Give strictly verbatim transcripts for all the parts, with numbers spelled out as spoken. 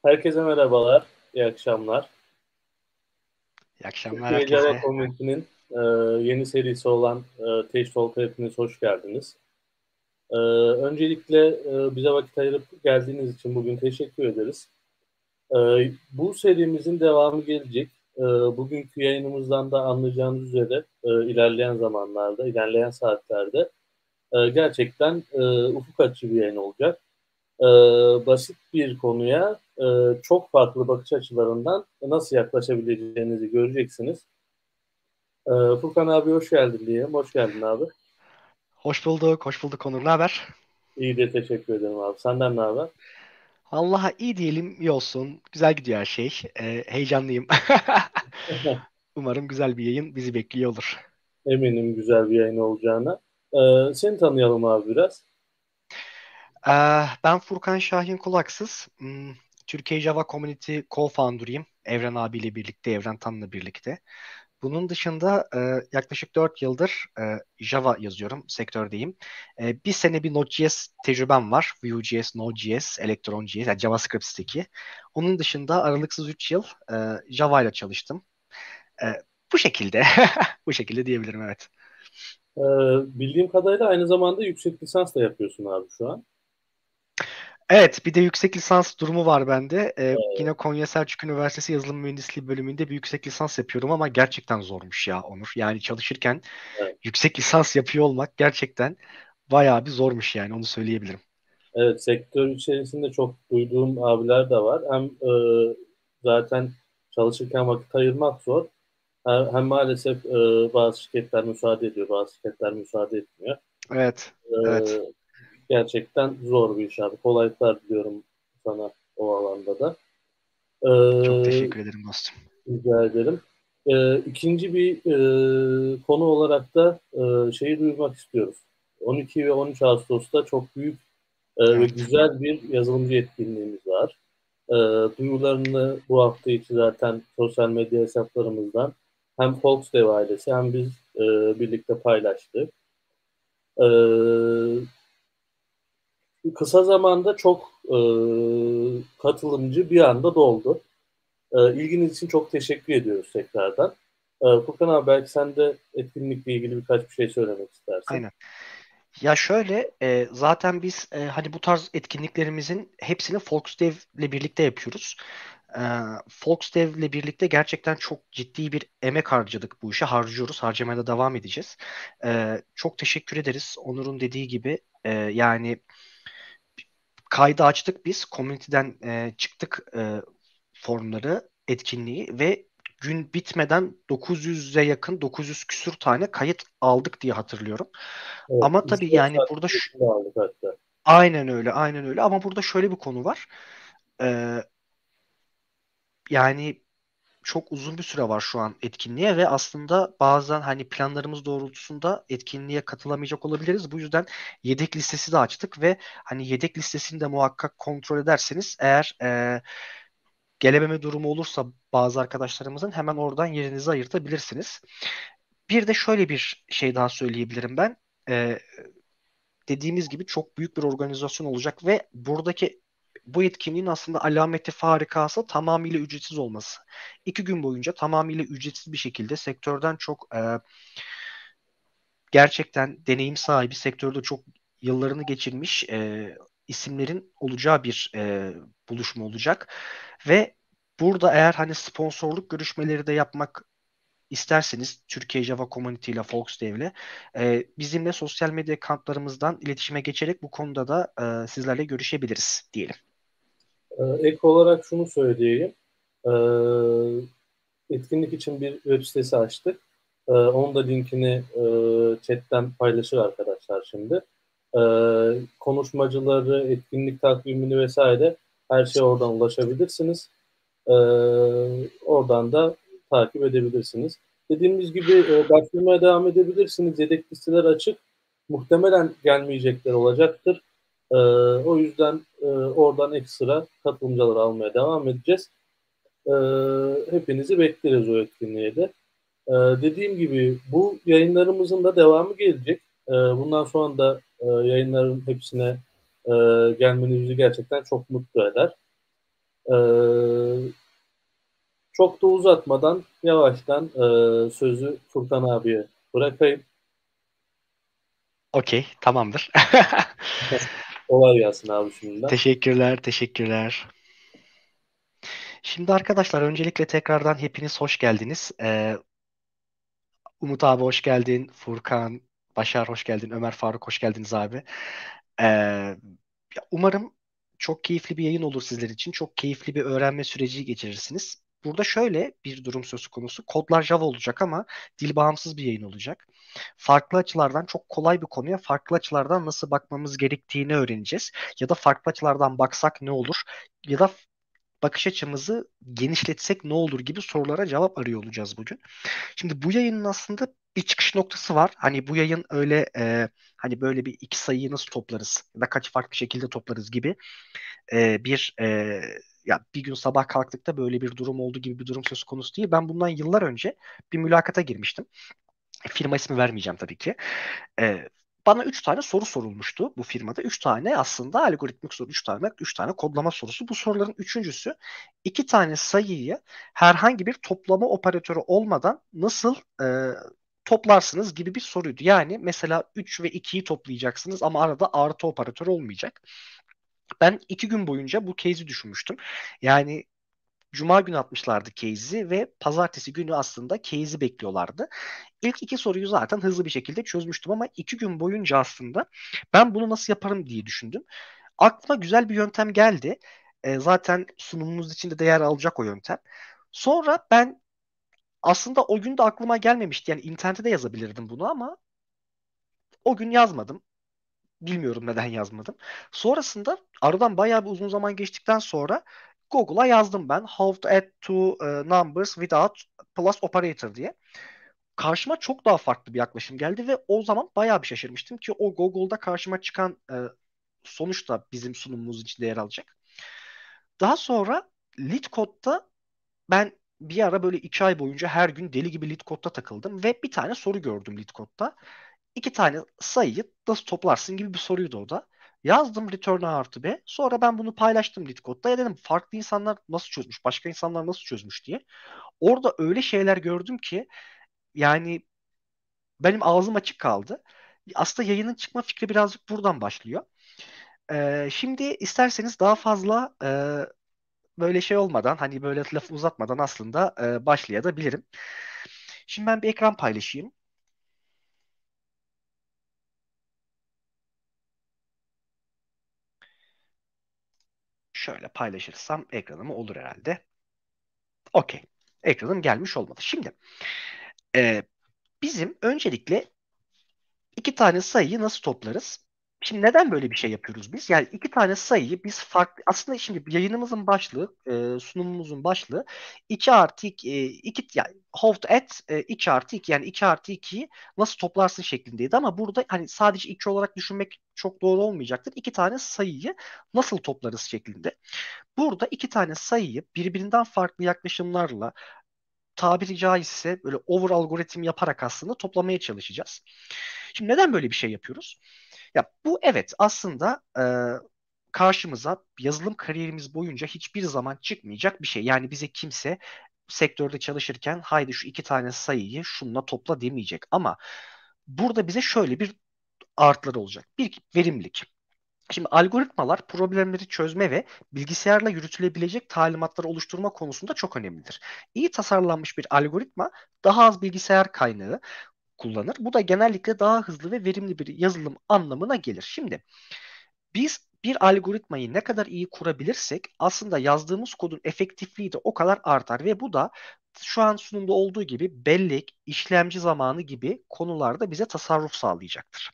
Herkese merhabalar, iyi akşamlar. İyi akşamlar Türkiye Java herkese. Community'nin e, yeni serisi olan e, Tech Talk'a hepiniz hoş geldiniz. E, öncelikle e, bize vakit ayırıp geldiğiniz için bugün teşekkür ederiz. E, bu serimizin devamı gelecek. E, bugünkü yayınımızdan da anlayacağınız üzere e, ilerleyen zamanlarda, ilerleyen saatlerde e, gerçekten e, ufuk açıcı bir yayın olacak. E, basit bir konuya e, çok farklı bakış açılarından nasıl yaklaşabileceğinizi göreceksiniz. Ee, Furkan abi hoş geldin diyelim. Hoş geldin abi. Hoş bulduk, hoş bulduk Onur. Ne haber? İyi de teşekkür ederim abi. Senden ne haber? Allah'a iyi diyelim, iyi olsun. Güzel gidiyor her şey. Ee, heyecanlıyım. Umarım güzel bir yayın bizi bekliyor olur. Eminim güzel bir yayın olacağına. Ee, seni tanıyalım abi biraz. Ee, ben Furkan Şahin Kulaksız. Hmm, Türkiye Java Community Co-founder'ıyım. Evren abiyle birlikte, Evren Tan'la birlikte. Bunun dışında e, yaklaşık dört yıldır e, Java yazıyorum, sektördeyim. E, bir sene bir Node.js tecrübem var. Vue.js, Node.js, Electron.js, yani JavaScript stack'i. Onun dışında aralıksız üç yıl e, Java ile çalıştım. E, Bu şekilde, bu şekilde diyebilirim, evet. Ee, bildiğim kadarıyla aynı zamanda yüksek lisans da yapıyorsun abi şu an. Evet, bir de yüksek lisans durumu var bende. Ee, Ee, yine Konya Selçuk Üniversitesi Yazılım Mühendisliği bölümünde bir yüksek lisans yapıyorum ama gerçekten zormuş ya Onur. Yani çalışırken evet. yüksek lisans yapıyor olmak gerçekten bayağı bir zormuş, yani onu söyleyebilirim. Evet, sektör içerisinde çok duyduğum abiler de var. Hem e, zaten çalışırken vakit ayırmak zor. Hem, hem maalesef e, bazı şirketler müsaade ediyor, bazı şirketler müsaade etmiyor. Evet, evet. Ee, gerçekten zor bir iş abi. Kolaylıklar diliyorum sana o alanda da. Çok Ee, teşekkür ederim dostum. rica ederim. Ee, ikinci bir e, konu olarak da e, şeyi duyurmak istiyoruz. on iki ve on üç Ağustos'ta çok büyük e, ve Evet. güzel bir yazılımcı etkinliğimiz var. E, duyurularını bu hafta içi zaten sosyal medya hesaplarımızdan hem Volksdev ailesi hem biz e, birlikte paylaştık. E, kısa zamanda çok e, katılımcı bir anda doldu. E, ilginiz için çok teşekkür ediyoruz tekrardan. E, Furkan abi belki sen de etkinlikle ilgili birkaç bir şey söylemek istersin. Aynen. Ya şöyle, e, zaten biz e, hani bu tarz etkinliklerimizin hepsini Volksdev ile birlikte yapıyoruz. E, Volksdev ile birlikte gerçekten çok ciddi bir emek harcadık bu işe. Harcıyoruz. Harcamaya da devam edeceğiz. E, çok teşekkür ederiz. Onur'un dediği gibi e, yani kaydı açtık biz. Community'den e, çıktık e, formları, etkinliği ve gün bitmeden dokuz yüze yakın, dokuz yüz küsür tane kayıt aldık diye hatırlıyorum. Evet, Ama tabii üç dört yani saat burada ş- içinde aldık hatta. aynen öyle, aynen öyle. Ama burada şöyle bir konu var. Ee, Yani çok uzun bir süre var şu an etkinliğe ve aslında bazen hani planlarımız doğrultusunda etkinliğe katılamayacak olabiliriz. Bu yüzden yedek listesi de açtık ve hani yedek listesini de muhakkak kontrol ederseniz eğer e, gelememe durumu olursa bazı arkadaşlarımızın hemen oradan yerinizi ayırtabilirsiniz. Bir de şöyle bir şey daha söyleyebilirim ben. Ee, Dediğimiz gibi çok büyük bir organizasyon olacak ve buradaki bu etkinliğin aslında alameti farikası tamamıyla ücretsiz olması. İki gün boyunca tamamıyla ücretsiz bir şekilde sektörden çok e, gerçekten deneyim sahibi, sektörde çok yıllarını geçirmiş e, isimlerin olacağı bir e, buluşma olacak. Ve burada eğer hani sponsorluk görüşmeleri de yapmak İsterseniz Türkiye Java Community ile Volksdev'le e, bizimle sosyal medya kanallarımızdan iletişime geçerek bu konuda da e, sizlerle görüşebiliriz diyelim. E, ek olarak şunu söyleyeyim. E, etkinlik için bir web sitesi açtık. E, onun da linkini e, chatten paylaşır arkadaşlar şimdi. E, konuşmacıları, etkinlik takvimini vesaire her şeye oradan ulaşabilirsiniz. E, oradan da takip edebilirsiniz. Dediğimiz gibi e, başvurmaya devam edebilirsiniz. Yedek listeler açık. Muhtemelen gelmeyecekler olacaktır. E, o yüzden e, oradan ekstra katılımcıları almaya devam edeceğiz. E, hepinizi bekleriz o etkinliğe de. E, dediğim gibi bu yayınlarımızın da devamı gelecek. E, bundan sonra da e, yayınların hepsine e, gelmeniz bizi gerçekten çok mutlu eder. E, Çok da uzatmadan yavaştan e, sözü Furkan abiye bırakayım. Okey, tamamdır. Kolay gelsin abi şimdiden. Teşekkürler, teşekkürler. Şimdi arkadaşlar öncelikle tekrardan hepiniz hoş geldiniz. Ee, Umut abi hoş geldin. Furkan, Başar hoş geldin. Ömer Faruk hoş geldiniz abi. Ee, Umarım çok keyifli bir yayın olur sizler için. Çok keyifli bir öğrenme süreci geçirirsiniz. Burada şöyle bir durum söz konusu. Kodlar Java olacak ama dil bağımsız bir yayın olacak. Farklı açılardan çok kolay bir konuya farklı açılardan nasıl bakmamız gerektiğini öğreneceğiz. Ya da farklı açılardan baksak ne olur? Ya da bakış açımızı genişletsek ne olur gibi sorulara cevap arıyor olacağız bugün. Şimdi bu yayının aslında bir çıkış noktası var. Hani bu yayın öyle e, hani böyle bir iki sayıyı nasıl toplarız ya da kaç farklı şekilde toplarız gibi e, bir e, ya bir gün sabah kalktıkta böyle bir durum oldu gibi bir durum söz konusu değil. Ben bundan yıllar önce bir mülakata girmiştim. Firma ismi vermeyeceğim tabii ki. E, Bana üç tane soru sorulmuştu bu firmada. Üç tane aslında algoritmik soru, üç tane, üç tane kodlama sorusu. Bu soruların üçüncüsü iki tane sayıyı herhangi bir toplama operatörü olmadan nasıl e, toplarsınız gibi bir soruydu. Yani mesela üç ve ikiyi toplayacaksınız ama arada artı operatörü olmayacak. Ben iki gün boyunca bu case'i düşünmüştüm. Yani Cuma günü atmışlardı case'i ve pazartesi günü aslında case'i bekliyorlardı. İlk iki soruyu zaten hızlı bir şekilde çözmüştüm ama iki gün boyunca aslında ben bunu nasıl yaparım diye düşündüm. Aklıma güzel bir yöntem geldi. E, zaten sunumumuz içinde de yer alacak o yöntem. Sonra ben aslında o gün de aklıma gelmemişti. Yani internete de yazabilirdim bunu ama o gün yazmadım. Bilmiyorum neden yazmadım. Sonrasında aradan bayağı bir uzun zaman geçtikten sonra Google'a yazdım ben. How to add two e, numbers without plus operator diye. Karşıma çok daha farklı bir yaklaşım geldi ve o zaman bayağı bir şaşırmıştım ki o Google'da karşıma çıkan e, sonuç da bizim sunumumuz içinde yer alacak. Daha sonra LeetCode'da ben bir ara böyle iki ay boyunca her gün deli gibi LeetCode'da takıldım ve bir tane soru gördüm LeetCode'da. İki tane sayıyı nasıl toplarsın gibi bir soruydu o da. Yazdım return artı b. Sonra ben bunu paylaştım LeetCode'da. Ya dedim farklı insanlar nasıl çözmüş, başka insanlar nasıl çözmüş diye. Orada öyle şeyler gördüm ki yani benim ağzım açık kaldı. Aslında yayının çıkma fikri birazcık buradan başlıyor. Ee, şimdi isterseniz daha fazla e, böyle şey olmadan hani böyle lafı uzatmadan aslında e, başlayabilirim. Şimdi ben bir ekran paylaşayım. Şöyle paylaşırsam ekranımı olur herhalde. Okey. Ekranım gelmiş olmalı. Şimdi e, bizim öncelikle iki tane sayıyı nasıl toplarız? Şimdi neden böyle bir şey yapıyoruz biz? Yani iki tane sayıyı biz farklı aslında şimdi yayınımızın başlığı, e, sunumumuzun başlığı iki artı iki, e, iki yani how to add e, iki artı iki yani iki artı ikiyi nasıl toplarsın şeklindeydi ama burada hani sadece iki olarak düşünmek çok doğru olmayacaktır. İki tane sayıyı nasıl toplarız şeklinde. Burada iki tane sayıyı birbirinden farklı yaklaşımlarla tabiri caizse böyle over algoritm yaparak aslında toplamaya çalışacağız. Şimdi neden böyle bir şey yapıyoruz? Ya bu evet aslında e, karşımıza yazılım kariyerimiz boyunca hiçbir zaman çıkmayacak bir şey. Yani bize kimse sektörde çalışırken haydi şu iki tane sayıyı şununla topla demeyecek. Ama burada bize şöyle bir artıları olacak. Bir, verimlilik. Şimdi algoritmalar problemleri çözme ve bilgisayarla yürütülebilecek talimatları oluşturma konusunda çok önemlidir. İyi tasarlanmış bir algoritma daha az bilgisayar kaynağı kullanır. Bu da genellikle daha hızlı ve verimli bir yazılım anlamına gelir. Şimdi biz bir algoritmayı ne kadar iyi kurabilirsek aslında yazdığımız kodun efektifliği de o kadar artar ve bu da şu an sunumda olduğu gibi bellek, işlemci zamanı gibi konularda bize tasarruf sağlayacaktır.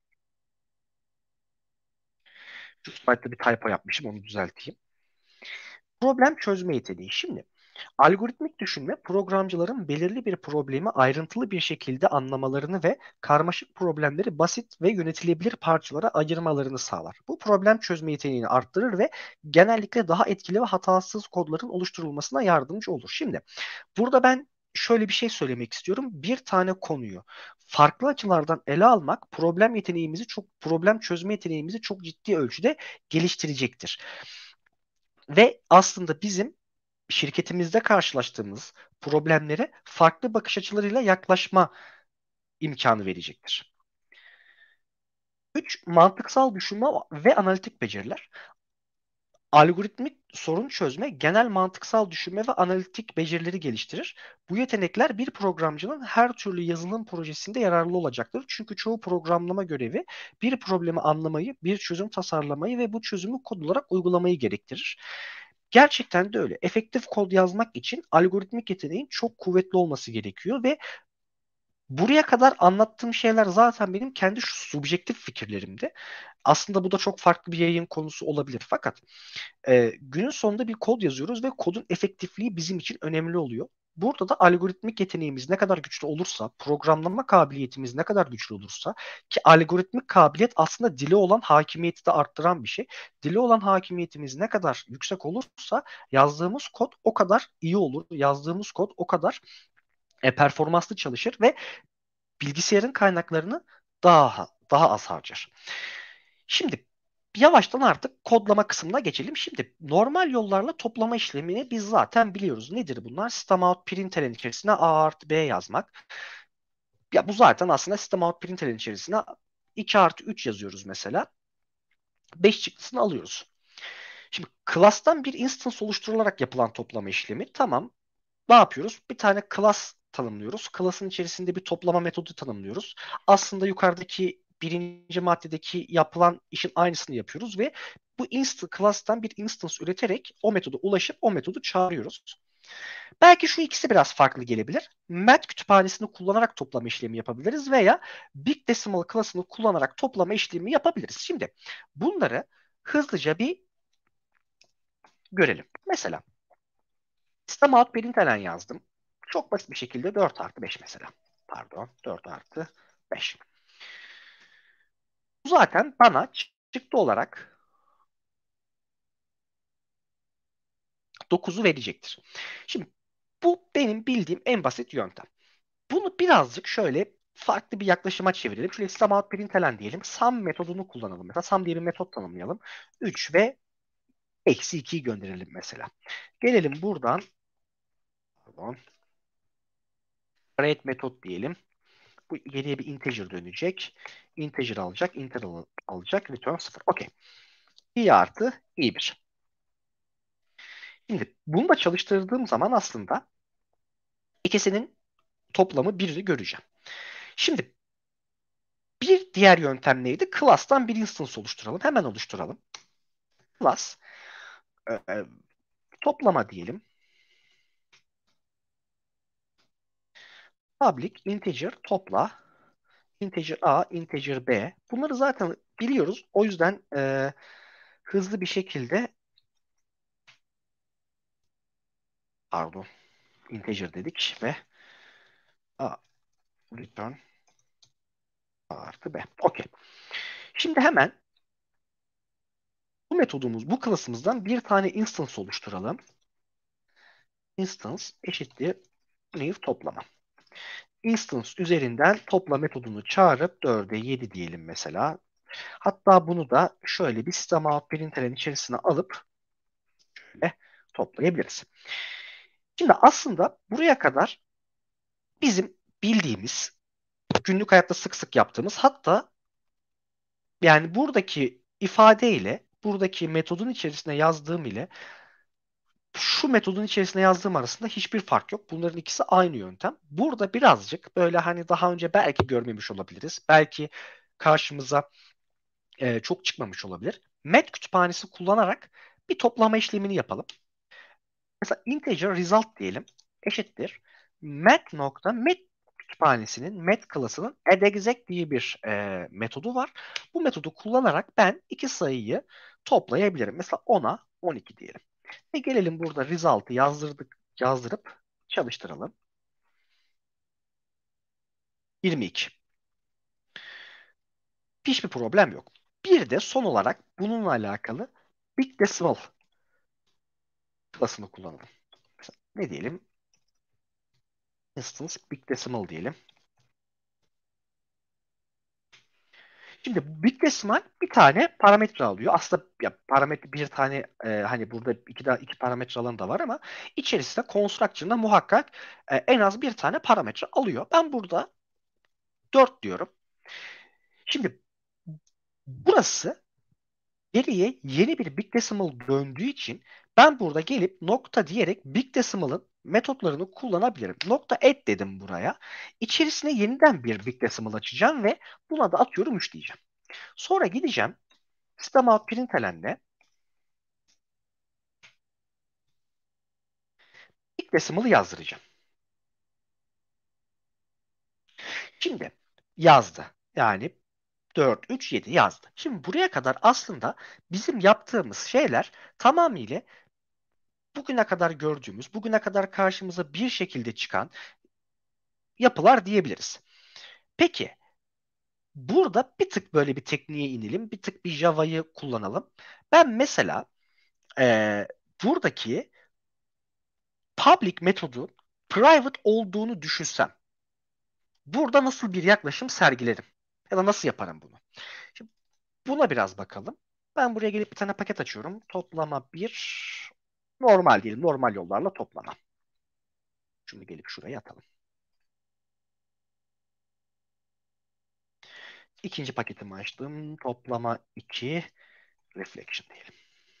Şu slide'da bir typo yapmışım onu düzelteyim. Problem çözme yeteneği. Şimdi algoritmik düşünme programcıların belirli bir problemi ayrıntılı bir şekilde anlamalarını ve karmaşık problemleri basit ve yönetilebilir parçalara ayırmalarını sağlar. Bu problem çözme yeteneğini arttırır ve genellikle daha etkili ve hatasız kodların oluşturulmasına yardımcı olur. Şimdi burada ben şöyle bir şey söylemek istiyorum. Bir tane konuyu farklı açılardan ele almak problem yeteneğimizi çok problem çözme yeteneğimizi çok ciddi ölçüde geliştirecektir. Ve aslında bizim şirketimizde karşılaştığımız problemlere farklı bakış açılarıyla yaklaşma imkanı verecektir. Üç, mantıksal düşünme ve analitik beceriler. Algoritmik sorun çözme, genel mantıksal düşünme ve analitik becerileri geliştirir. Bu yetenekler bir programcının her türlü yazılım projesinde yararlı olacaktır. Çünkü çoğu programlama görevi bir problemi anlamayı, bir çözüm tasarlamayı ve bu çözümü kod olarak uygulamayı gerektirir. Gerçekten de öyle. Efektif kod yazmak için algoritmik yeteneğin çok kuvvetli olması gerekiyor ve buraya kadar anlattığım şeyler zaten benim kendi şu subjektif fikirlerimdi. Aslında bu da çok farklı bir yayın konusu olabilir. Fakat e, günün sonunda bir kod yazıyoruz ve kodun efektifliği bizim için önemli oluyor. Burada da algoritmik yeteneğimiz ne kadar güçlü olursa, programlama kabiliyetimiz ne kadar güçlü olursa ki algoritmik kabiliyet aslında dile olan hakimiyeti de arttıran bir şey. Dile olan hakimiyetimiz ne kadar yüksek olursa yazdığımız kod o kadar iyi olur. Yazdığımız kod o kadar e, performanslı çalışır ve bilgisayarın kaynaklarını daha daha az harcar. Şimdi yavaştan artık kodlama kısmına geçelim. Şimdi normal yollarla toplama işlemini biz zaten biliyoruz. Nedir bunlar? System out println içerisine A artı B yazmak. Ya bu zaten aslında system out println içerisine iki artı üç yazıyoruz mesela. beş çıktısını alıyoruz. Şimdi class'tan bir instance oluşturularak yapılan toplama işlemi. Tamam. Ne yapıyoruz? Bir tane class tanımlıyoruz. Class'ın içerisinde bir toplama metodu tanımlıyoruz. Aslında yukarıdaki birinci maddedeki yapılan işin aynısını yapıyoruz ve bu instance class'tan bir instance üreterek o metoda ulaşıp o metodu çağırıyoruz. Belki şu ikisi biraz farklı gelebilir. Mat kütüphanesini kullanarak toplama işlemi yapabiliriz veya Big Decimal class'ını kullanarak toplama işlemi yapabiliriz. Şimdi bunları hızlıca bir görelim. Mesela Sistem out println yazdım. Çok basit bir şekilde dört artı beş mesela. Pardon, dört artı beş. Bu zaten bana çıktı olarak dokuzu verecektir. Şimdi bu benim bildiğim en basit yöntem. Bunu birazcık şöyle farklı bir yaklaşıma çevirelim. Şöyle system out println diyelim. Sum metodunu kullanalım. Mesela sum diye bir metot tanımlayalım. üç ve eksi ikiyi gönderelim mesela. Gelelim buradan pardon, create metot diyelim. Bu geriye bir integer dönecek. Integer alacak, integer alacak, return sıfır. Okey. i artı i bir. Şimdi bunu da çalıştırdığım zaman aslında ikisinin toplamı birini göreceğim. Şimdi bir diğer yöntem neydi? Class'tan bir instance oluşturalım. Hemen oluşturalım. Class e, e, toplama diyelim. Public integer topla. Integer A, integer B. Bunları zaten biliyoruz. O yüzden e, hızlı bir şekilde pardon integer dedik ve A return A artı B. Okey. Şimdi hemen bu metodumuz, bu klasımızdan bir tane instance oluşturalım. Instance eşittir new toplama. Instance üzerinden topla metodunu çağırıp dörde yedi diyelim mesela. Hatta bunu da şöyle bir sistem out println içerisine alıp şöyle toplayabiliriz. Şimdi aslında buraya kadar bizim bildiğimiz, günlük hayatta sık sık yaptığımız, hatta yani buradaki ifade ile buradaki metodun içerisine yazdığım ile şu metodun içerisine yazdığım arasında hiçbir fark yok. Bunların ikisi aynı yöntem. Burada birazcık böyle hani daha önce belki görmemiş olabiliriz. Belki karşımıza e, çok çıkmamış olabilir. Mat kütüphanesi kullanarak bir toplama işlemini yapalım. Mesela integer result diyelim. Eşittir. Mat nokta mat kütüphanesinin mat klasının addExec diye bir e, metodu var. Bu metodu kullanarak ben iki sayıyı toplayabilirim. Mesela ona on iki diyelim. Ve gelelim burada result'ı yazdırdık, yazdırıp çalıştıralım. yirmi iki. Hiçbir problem yok. Bir de son olarak bununla alakalı Big Decimal klasını kullanalım. Mesela ne diyelim? Instance Big Decimal diyelim. Şimdi Big Decimal bir tane parametre alıyor. Aslında ya, parametre bir tane e, hani burada iki, da, iki parametre alanı da var ama içerisinde construction'da muhakkak e, en az bir tane parametre alıyor. Ben burada dört diyorum. Şimdi burası geriye yeni bir Big Decimal döndüğü için ben burada gelip nokta diyerek Big Decimal'ın metotlarını kullanabilirim. Nokta add dedim buraya. İçerisine yeniden bir Big Decimal açacağım ve buna da atıyorum üç diyeceğim. Sonra gideceğim System out println'le Big Decimal'ı yazdıracağım. Şimdi yazdı. Yani dört, üç, yedi yazdı. Şimdi buraya kadar aslında bizim yaptığımız şeyler tamamıyla bugüne kadar gördüğümüz, bugüne kadar karşımıza bir şekilde çıkan yapılar diyebiliriz. Peki burada bir tık böyle bir tekniğe inelim, bir tık bir Java'yı kullanalım. Ben mesela eee, buradaki public metodun private olduğunu düşünsem, burada nasıl bir yaklaşım sergilerim? Ya da nasıl yaparım bunu? Şimdi buna biraz bakalım. Ben buraya gelip bir tane paket açıyorum. Toplama bir normal diyelim. Normal yollarla toplama. Şimdi gelip şuraya atalım. İkinci paketimi açtım. Toplama iki reflection diyelim.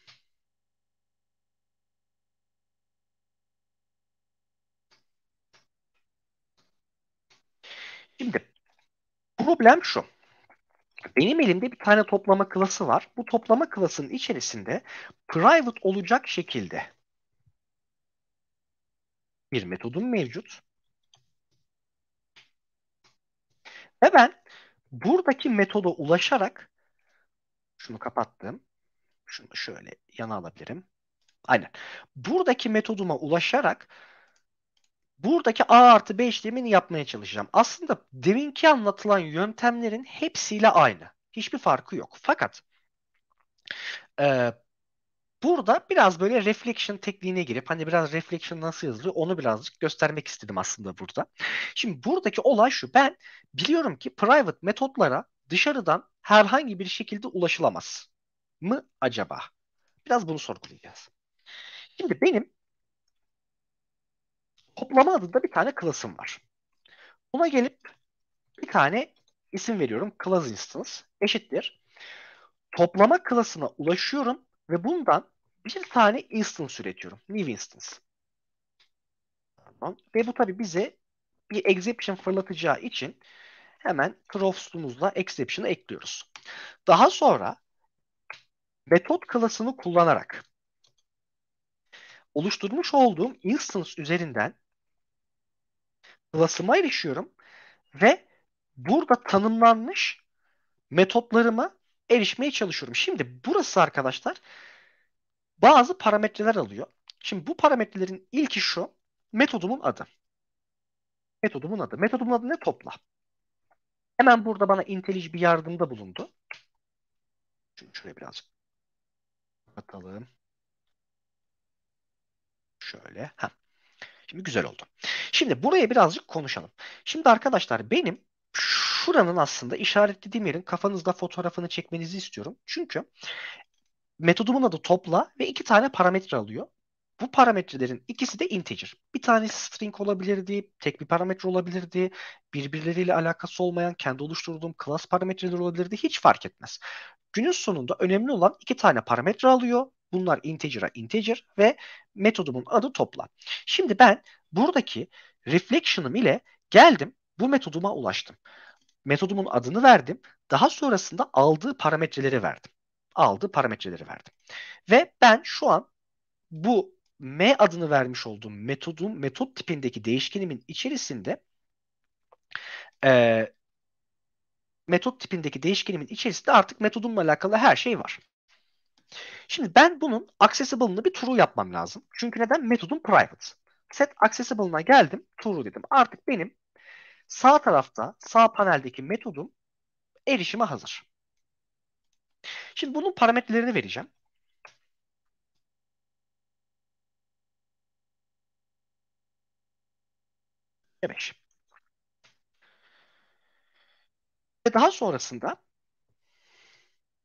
Şimdi problem şu. Benim elimde bir tane toplama klası var. Bu toplama klasının içerisinde private olacak şekilde bir metodum mevcut. Ve ben buradaki metoda ulaşarak şunu kapattım. Şunu şöyle yana alabilirim. Aynen. Buradaki metoduma ulaşarak buradaki A artı B işlemini yapmaya çalışacağım. Aslında deminki anlatılan yöntemlerin hepsiyle aynı. Hiçbir farkı yok. Fakat e, burada biraz böyle reflection tekniğine girip hani biraz reflection nasıl yazılıyor onu birazcık göstermek istedim aslında burada. Şimdi buradaki olay şu. Ben biliyorum ki private metotlara dışarıdan herhangi bir şekilde ulaşılamaz mı acaba? Biraz bunu sorgulayacağız. Şimdi benim toplama adında bir tane class'ım var. Buna gelip bir tane isim veriyorum. Class instance eşittir. Toplama klasına ulaşıyorum ve bundan bir tane instance üretiyorum. New instance. Tamam. Ve bu tabii bize bir exception fırlatacağı için hemen throws'umuzla exception'ı ekliyoruz. Daha sonra metot klasını kullanarak oluşturmuş olduğum instance üzerinden class'ıma erişiyorum ve burada tanımlanmış metotlarıma erişmeye çalışıyorum. Şimdi burası arkadaşlar bazı parametreler alıyor. Şimdi bu parametrelerin ilki şu. Metodumun adı. Metodumun adı. Metodumun adı ne? Topla. Hemen burada bana IntelliJ bir yardımda bulundu. Şimdi şuraya birazcık atalım. Şöyle. Heh. Şimdi güzel oldu. Şimdi buraya birazcık konuşalım. Şimdi arkadaşlar benim şuranın aslında işaretlediğim yerin kafanızda fotoğrafını çekmenizi istiyorum. Çünkü metodumun adı topla ve iki tane parametre alıyor. Bu parametrelerin ikisi de integer. Bir tanesi string olabilirdi, tek bir parametre olabilirdi, birbirleriyle alakası olmayan kendi oluşturduğum class parametreler olabilirdi. Hiç fark etmez. Günün sonunda önemli olan iki tane parametre alıyor. Bunlar integer'a integer ve metodumun adı topla. Şimdi ben buradaki reflection'ım ile geldim bu metoduma ulaştım. Metodumun adını verdim. Daha sonrasında aldığı parametreleri verdim. Aldığı parametreleri verdim. Ve ben şu an bu M adını vermiş olduğum metodun metot tipindeki değişkenimin içerisinde e, metot tipindeki değişkenimin içerisinde artık metodumla alakalı her şey var. Şimdi ben bunun accessible'ını bir true yapmam lazım. Çünkü neden? Metodum private. Set accessible'ına geldim. True dedim. Artık benim sağ tarafta, sağ paneldeki metodum erişime hazır. Şimdi bunun parametrelerini vereceğim. beş. Ve daha sonrasında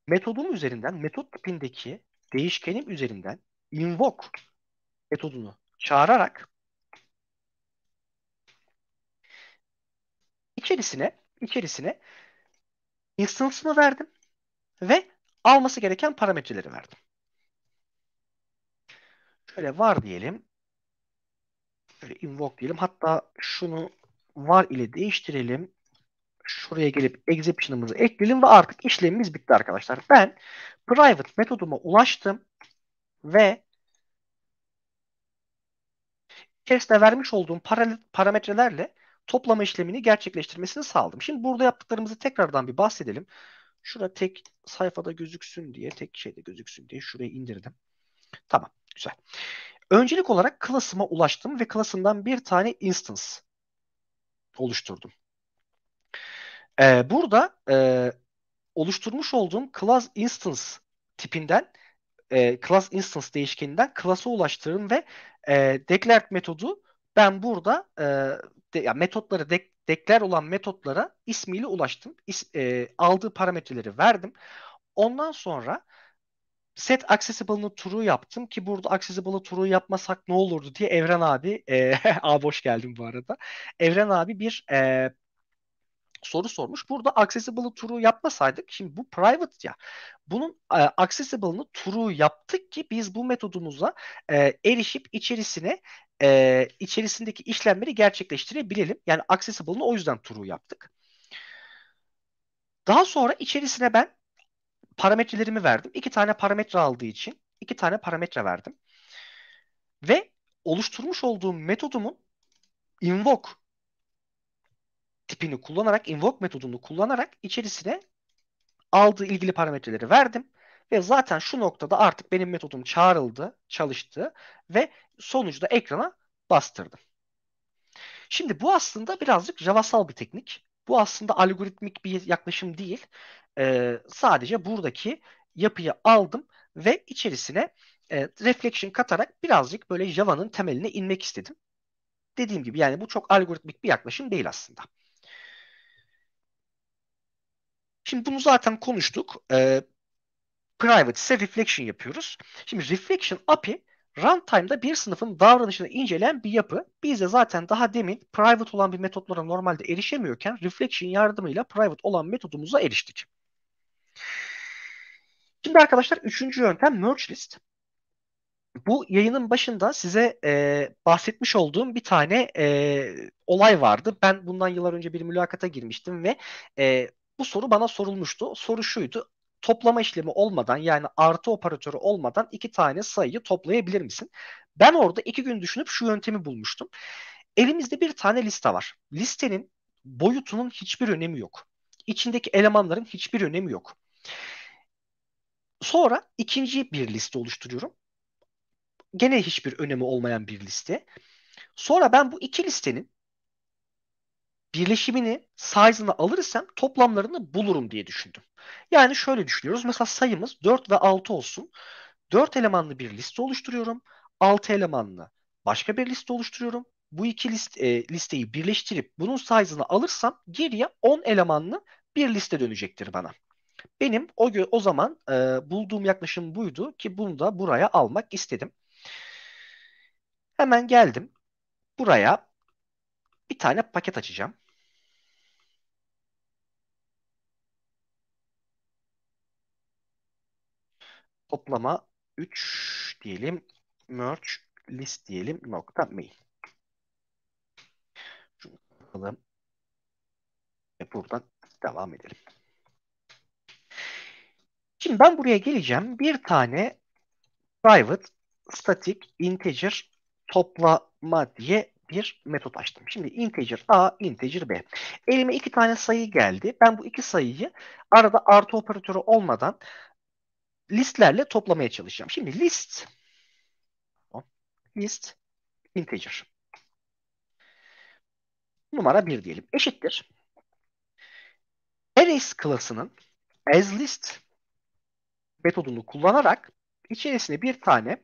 metodum üzerinden, metot tipindeki değişkenim üzerinden invoke metodunu çağırarak içerisine içerisine instance'ını verdim ve alması gereken parametreleri verdim. Şöyle var diyelim. Şöyle invoke diyelim. Hatta şunu var ile değiştirelim. Şuraya gelip exception'ımızı ekleyelim ve artık işlemimiz bitti arkadaşlar. Ben private metoduma ulaştım ve içerisinde vermiş olduğum para- parametrelerle toplama işlemini gerçekleştirmesini sağladım. Şimdi burada yaptıklarımızı tekrardan bir bahsedelim. Şurada tek sayfada gözüksün diye, tek şeyde gözüksün diye şuraya indirdim. Tamam, güzel. Öncelik olarak class'ıma ulaştım ve class'ımdan bir tane instance oluşturdum. Ee, burada e, oluşturmuş olduğum class instance tipinden e, class instance değişkeninden class'a ulaştırdım ve e, declared metodu ben burada e, de, ya metotları de, declare olan metotlara ismiyle ulaştım. İs, e, aldığı parametreleri verdim. Ondan sonra set accessible'ını true yaptım ki burada accessible'ı true yapmasak ne olurdu diye Evren abi e, a boş geldim bu arada. Evren abi bir e, soru sormuş. Burada accessible'ı true yapmasaydık şimdi bu private ya. Bunun e, accessible'ını true yaptık ki biz bu metodumuza e, erişip içerisine e, içerisindeki işlemleri gerçekleştirebilelim. Yani accessible'ını o yüzden true yaptık. Daha sonra içerisine ben parametrelerimi verdim. İki tane parametre aldığı için iki tane parametre verdim. Ve oluşturmuş olduğum metodumun invoke tipini kullanarak, invoke metodunu kullanarak içerisine aldığı ilgili parametreleri verdim. Ve zaten şu noktada artık benim metodum çağrıldı, çalıştı ve sonucu da ekrana bastırdım. Şimdi bu aslında birazcık Javasal bir teknik. Bu aslında algoritmik bir yaklaşım değil. Ee, sadece buradaki yapıyı aldım ve içerisine e, reflection katarak birazcık böyle Java'nın temeline inmek istedim. Dediğim gibi yani bu çok algoritmik bir yaklaşım değil aslında. Şimdi bunu zaten konuştuk. Ee, private ise reflection yapıyoruz. Şimdi reflection A P I runtime'da bir sınıfın davranışını inceleyen bir yapı. Biz de zaten daha demin private olan bir metotlara normalde erişemiyorken reflection yardımıyla private olan metodumuza eriştik. Şimdi arkadaşlar üçüncü yöntem merge list. Bu yayının başında size e, bahsetmiş olduğum bir tane e, olay vardı. Ben bundan yıllar önce bir mülakata girmiştim ve e, bu soru bana sorulmuştu. Soru şuydu. Toplama işlemi olmadan yani artı operatörü olmadan iki tane sayıyı toplayabilir misin? Ben orada iki gün düşünüp şu yöntemi bulmuştum. Elimizde bir tane liste var. Listenin boyutunun hiçbir önemi yok. İçindeki elemanların hiçbir önemi yok. Sonra ikinci bir liste oluşturuyorum. Gene hiçbir önemi olmayan bir liste. Sonra ben bu iki listenin birleşimini, size'ını alırsam toplamlarını bulurum diye düşündüm. Yani şöyle düşünüyoruz. Mesela sayımız dört ve altı olsun. dört elemanlı bir liste oluşturuyorum. altı elemanlı başka bir liste oluşturuyorum. Bu iki list, e, listeyi birleştirip bunun size'ını alırsam geriye on elemanlı bir liste dönecektir bana. Benim o gö- o zaman e, bulduğum yaklaşım buydu ki bunu da buraya almak istedim. Hemen geldim. Buraya bir tane paket açacağım. Toplama üç diyelim. Merge list diyelim. Nokta mail. Şunu yapalım ve buradan devam edelim. Şimdi ben buraya geleceğim. Bir tane private static integer toplama diye bir metot açtım. Şimdi integer A, integer B. Elime iki tane sayı geldi. Ben bu iki sayıyı arada artı operatörü olmadan listlerle toplamaya çalışacağım. Şimdi list list integer numara bir diyelim. Eşittir. Arrays klasının asList metodunu kullanarak içerisine bir tane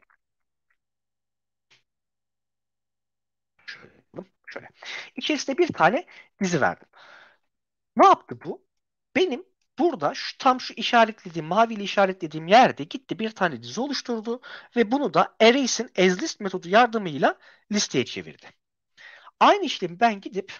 şöyle, şöyle içerisine bir tane dizi verdim. Ne yaptı bu? Benim burada şu tam şu işaretlediğim, maviyle işaretlediğim yerde gitti bir tane dizi oluşturdu ve bunu da Arrays'in asList metodu yardımıyla listeye çevirdi. Aynı işlemi ben gidip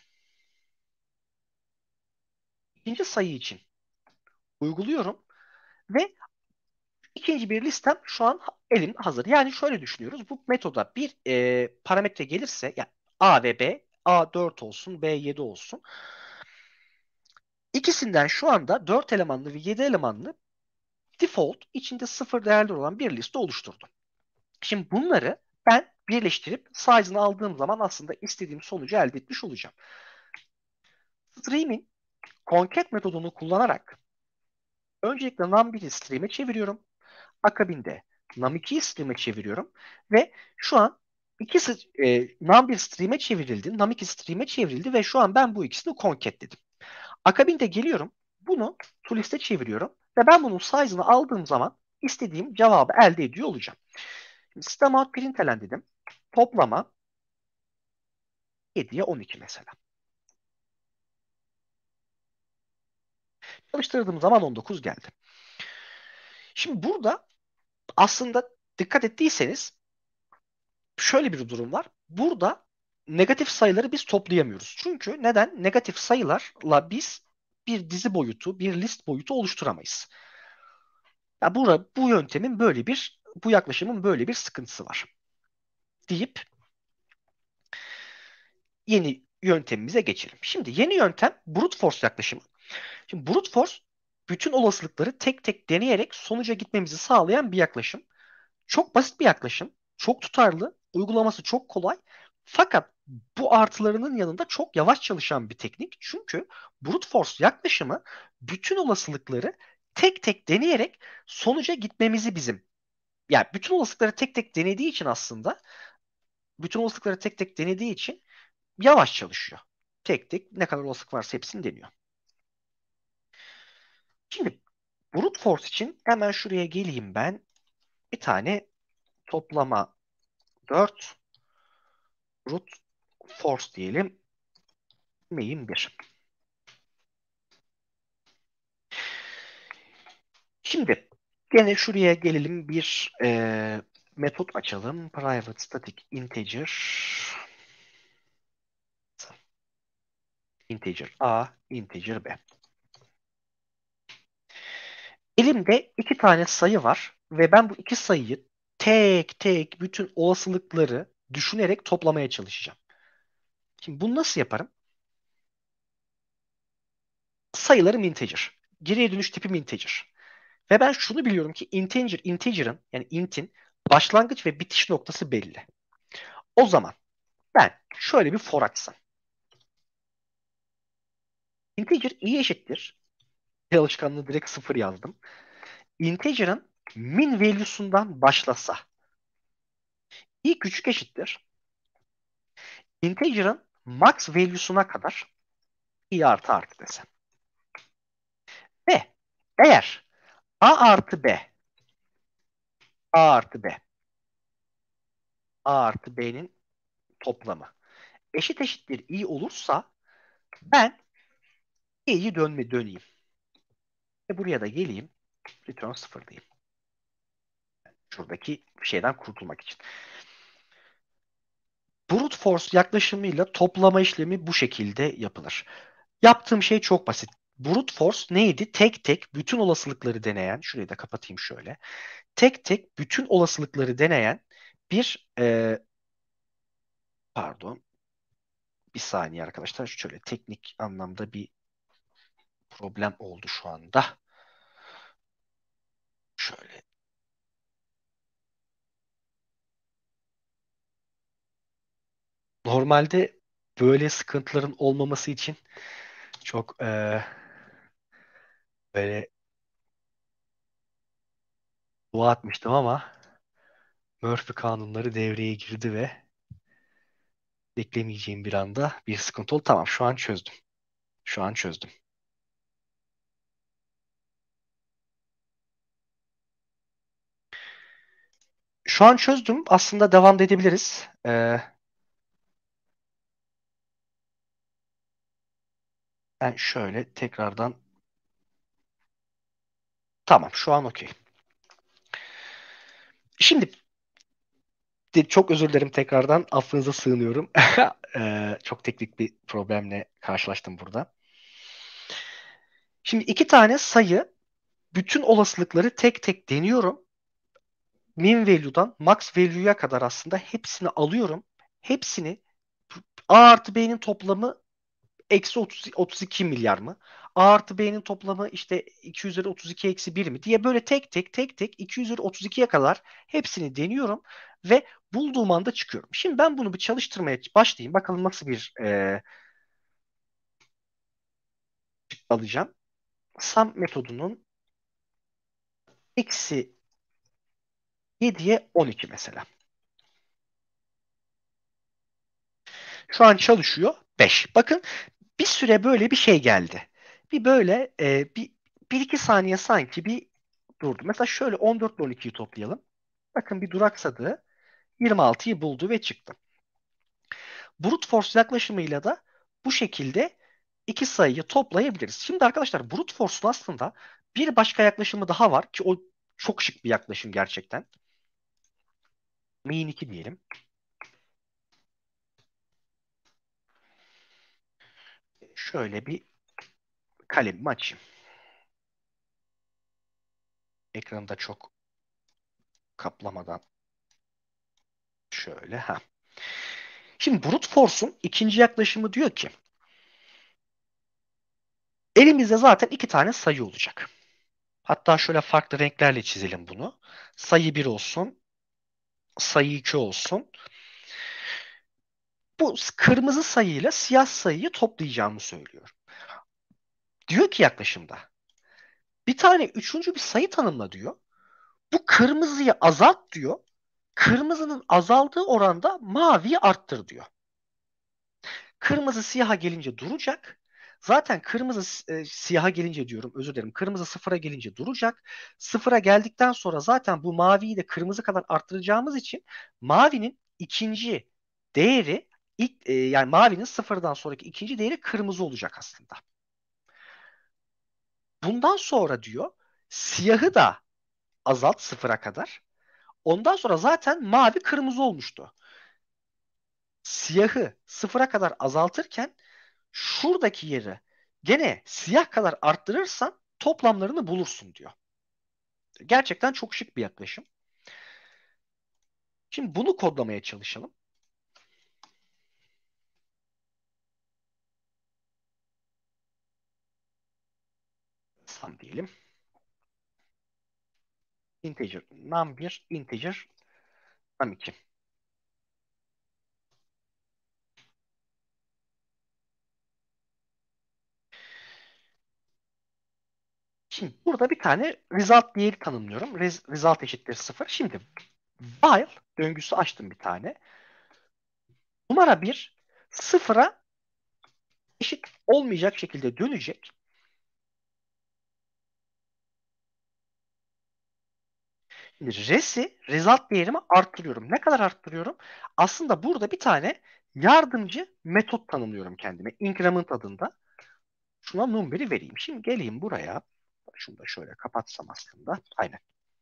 ikinci sayı için uyguluyorum ve ikinci bir listem şu an elim hazır. Yani şöyle düşünüyoruz. Bu metoda bir e, parametre gelirse yani A ve B, A dört olsun, B yedi olsun. İkisinden şu anda dört elemanlı ve yedi elemanlı default içinde sıfır değerler olan bir liste oluşturdum. Şimdi bunları ben birleştirip size'ını aldığım zaman aslında istediğim sonucu elde etmiş olacağım. Stream'in concat metodunu kullanarak öncelikle num biri stream'e çeviriyorum. Akabinde num ikiyi stream'e çeviriyorum ve şu an ikisi e, num bir stream'e çevrildi, num iki stream'e çevrildi ve şu an ben bu ikisini concatledim. Akabinde geliyorum, bunu toList'e çeviriyorum ve ben bunun size'ını aldığım zaman istediğim cevabı elde ediyor olacağım. Şimdi system out println dedim. Toplama yediye on iki mesela. Çalıştırdığım zaman on dokuz geldi. Şimdi burada aslında dikkat ettiyseniz şöyle bir durum var. Burada negatif sayıları biz toplayamıyoruz. Çünkü neden? Negatif sayılarla biz bir dizi boyutu, bir list boyutu oluşturamayız. Ya burada bu yöntemin böyle bir, bu yaklaşımın böyle bir sıkıntısı var deyip yeni yöntemimize geçelim. Şimdi yeni yöntem brute force yaklaşımı. Şimdi brute force bütün olasılıkları tek tek deneyerek sonuca gitmemizi sağlayan bir yaklaşım. Çok basit bir yaklaşım. Çok tutarlı. Uygulaması çok kolay. Fakat bu artılarının yanında çok yavaş çalışan bir teknik. Çünkü brute force yaklaşımı bütün olasılıkları tek tek deneyerek sonuca gitmemizi bizim. Yani bütün olasılıkları tek tek denediği için aslında bütün olasılıkları tek tek denediği için yavaş çalışıyor. Tek tek ne kadar olasılık varsa hepsini deniyor. Şimdi brute force için hemen şuraya geleyim ben. Bir tane toplama dört brute force diyelim. Main bir. Şimdi gene şuraya gelelim bir e, metot açalım. Private static integer integer A, integer B. Elimde iki tane sayı var ve ben bu iki sayıyı tek tek bütün olasılıkları düşünerek toplamaya çalışacağım. Şimdi bunu nasıl yaparım? Sayılarım integer. Geriye dönüş tipim integer. Ve ben şunu biliyorum ki integer, integer'ın yani int'in başlangıç ve bitiş noktası belli. O zaman ben şöyle bir for açsam. Integer i eşittir. Alışkanlığı direkt sıfır yazdım. Integer'ın min value'sundan başlasa i küçük eşittir. Integer'ın max value'suna kadar i artı artı desem. Ve eğer a artı b a artı b a artı b'nin toplamı eşit eşittir i olursa ben i'yi dönme döneyim. Ve buraya da geleyim. Return sıfır diyeyim. Şuradaki şeyden kurtulmak için. Brute force yaklaşımıyla toplama işlemi bu şekilde yapılır. Yaptığım şey çok basit. Brute force neydi? Tek tek bütün olasılıkları deneyen, şurayı da kapatayım şöyle. Tek tek bütün olasılıkları deneyen bir e, pardon bir saniye arkadaşlar. Şöyle teknik anlamda bir problem oldu şu anda. Şöyle. Normalde böyle sıkıntıların olmaması için çok e, böyle dua etmiştim ama Murphy kanunları devreye girdi ve beklemeyeceğim bir anda bir sıkıntı oldu. Tamam, şu an çözdüm. Şu an çözdüm. Şu an çözdüm. Aslında devam da edebiliriz. Ee, ben şöyle tekrardan Tamam, şu an okey. Şimdi çok özür dilerim tekrardan. Affınıza sığınıyorum. Ee, çok teknik bir problemle karşılaştım burada. Şimdi iki tane sayı, bütün olasılıkları tek tek deniyorum. Min value'dan max value'ya kadar aslında hepsini alıyorum. Hepsini A artı B'nin toplamı eksi otuz, otuz iki milyar mı? A artı B'nin toplamı işte iki üzeri otuz iki eksi bir mi diye böyle tek tek tek tek iki üzeri otuz ikiye kadar hepsini deniyorum ve bulduğum anda çıkıyorum. Şimdi ben bunu bir çalıştırmaya başlayayım. Bakalım nasıl bir e, alacağım. Sum metodunun eksi yediye on iki mesela. Şu an çalışıyor beş. Bakın bir süre böyle bir şey geldi. Bir böyle e, bir, bir iki saniye sanki bir durdu. Mesela şöyle on dört ile on ikiyi toplayalım. Bakın bir duraksadı. yirmi altıyı buldu ve çıktı. Brute force yaklaşımıyla da bu şekilde iki sayıyı toplayabiliriz. Şimdi arkadaşlar brute force'un aslında bir başka yaklaşımı daha var ki o çok şık bir yaklaşım gerçekten. Min iki diyelim. Şöyle bir kalemimi açayım. Ekranı da çok kaplamadan şöyle. Ha. Şimdi brute force'un ikinci yaklaşımı diyor ki elimizde zaten iki tane sayı olacak. Hatta şöyle farklı renklerle çizelim bunu. Sayı bir olsun, sayı iki olsun. Bu kırmızı sayıyla siyah sayıyı toplayacağımı söylüyor. Diyor ki yaklaşımda bir tane üçüncü bir sayı tanımla diyor. Bu kırmızıyı azalt diyor. Kırmızının azaldığı oranda maviyi arttır diyor. Kırmızı siyaha gelince duracak. Zaten kırmızı e, siyaha gelince diyorum, özür dilerim. Kırmızı sıfıra gelince duracak. Sıfıra geldikten sonra zaten bu maviyi de kırmızı kadar arttıracağımız için mavinin ikinci değeri ilk e, yani mavinin sıfırdan sonraki ikinci değeri kırmızı olacak aslında. Bundan sonra diyor siyahı da azalt sıfıra kadar. Ondan sonra zaten mavi kırmızı olmuştu. Siyahı sıfıra kadar azaltırken şuradaki yeri gene siyah kadar arttırırsan toplamlarını bulursun diyor. Gerçekten çok şık bir yaklaşım. Şimdi bunu kodlamaya çalışalım. Sum diyelim. Integer num bir, integer num iki. Şimdi burada bir tane result değeri tanımlıyorum. Res- result eşittir sıfır. Şimdi while döngüsü açtım bir tane. Numara bir sıfıra eşit olmayacak şekilde dönecek. Şimdi res'i, result değerimi arttırıyorum. Ne kadar arttırıyorum? Aslında burada bir tane yardımcı metot tanımlıyorum kendime. Increment adında. Şuna number'i vereyim. Şimdi geleyim buraya. Şunu da şöyle kapatsam aslında. Aynen.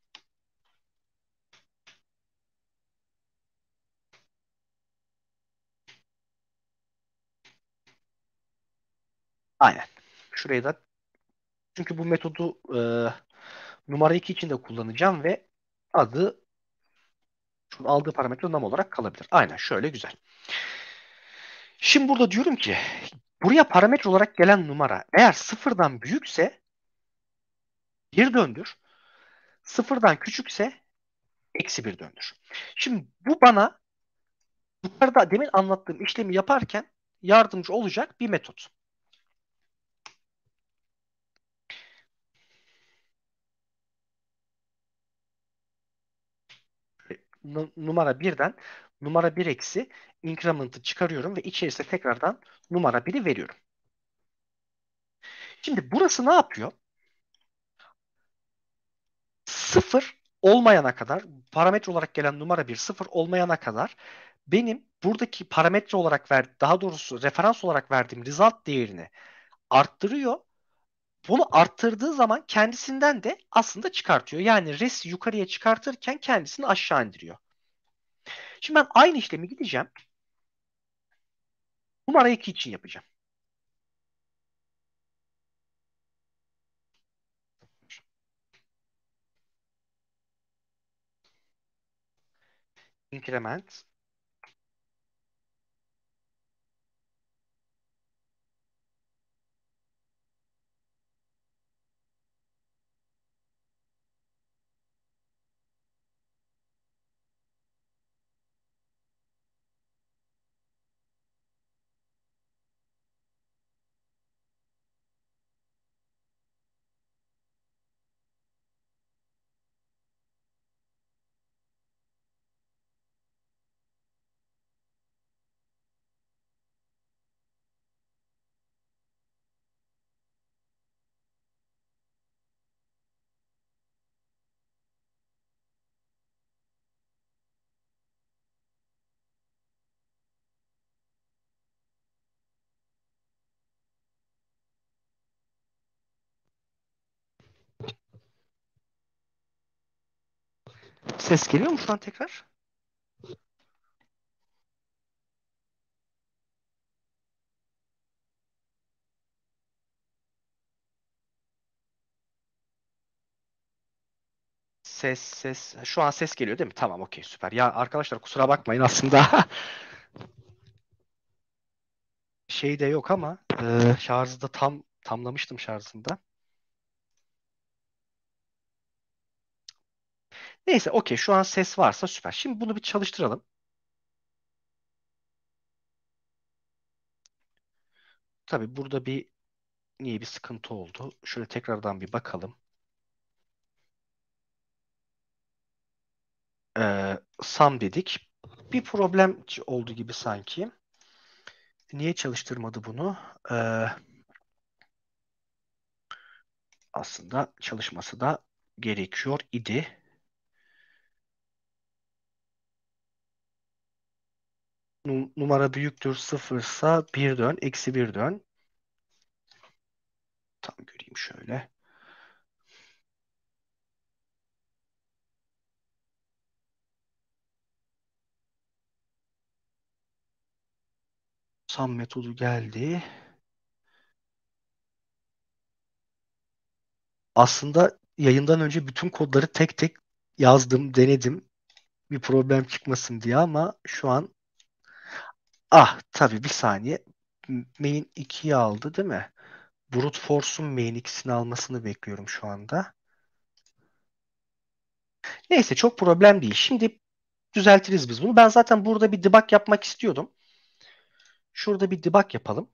Aynen. Şurayı da çünkü bu metodu e, numara iki için de kullanacağım ve adı şunu aldığı parametre num olarak kalabilir. Aynen şöyle güzel. Şimdi burada diyorum ki buraya parametre olarak gelen numara eğer sıfırdan büyükse bir döndür. Sıfırdan küçükse eksi bir döndür. Şimdi bu bana yukarıda demin anlattığım işlemi yaparken yardımcı olacak bir metot. N- numara birden numara bir eksi increment'ı çıkarıyorum ve içerisine tekrardan numara biri veriyorum. Şimdi burası ne yapıyor? Sıfır olmayana kadar parametre olarak gelen numara bir sıfır olmayana kadar benim buradaki parametre olarak ver, daha doğrusu referans olarak verdiğim result değerini arttırıyor Bunu arttırdığı zaman kendisinden de aslında çıkartıyor. Yani res yukarıya çıkartırken kendisini aşağı indiriyor. Şimdi ben aynı işlemi gideceğim. Numara iki için yapacağım. Increment. Ses geliyor mu şu an tekrar? Ses ses. Şu an ses geliyor değil mi? Tamam, okey, süper. Ya arkadaşlar kusura bakmayın aslında şey de yok ama e, şarjı da tam tamlamıştım şarjında. Neyse, okey, şu an ses varsa süper. Şimdi bunu bir çalıştıralım. Tabii burada bir niye bir sıkıntı oldu? Şöyle tekrardan bir bakalım. Ee, Sam dedik. Bir problem oldu gibi sanki. Niye çalıştırmadı bunu? Ee, Aslında çalışması da gerekiyor idi. Nu- numara büyüktür sıfırsa bir dön, eksi bir dön. Tam göreyim şöyle. Sam metodu geldi. Aslında yayından önce bütün kodları tek tek yazdım, denedim. Bir problem çıkmasın diye ama şu an ah tabii bir saniye. Main ikiyi aldı değil mi? Brute Force'un main ikisini almasını bekliyorum şu anda. Neyse, çok problem değil. Şimdi düzeltiriz biz bunu. Ben zaten burada bir debug yapmak istiyordum. Şurada bir debug yapalım.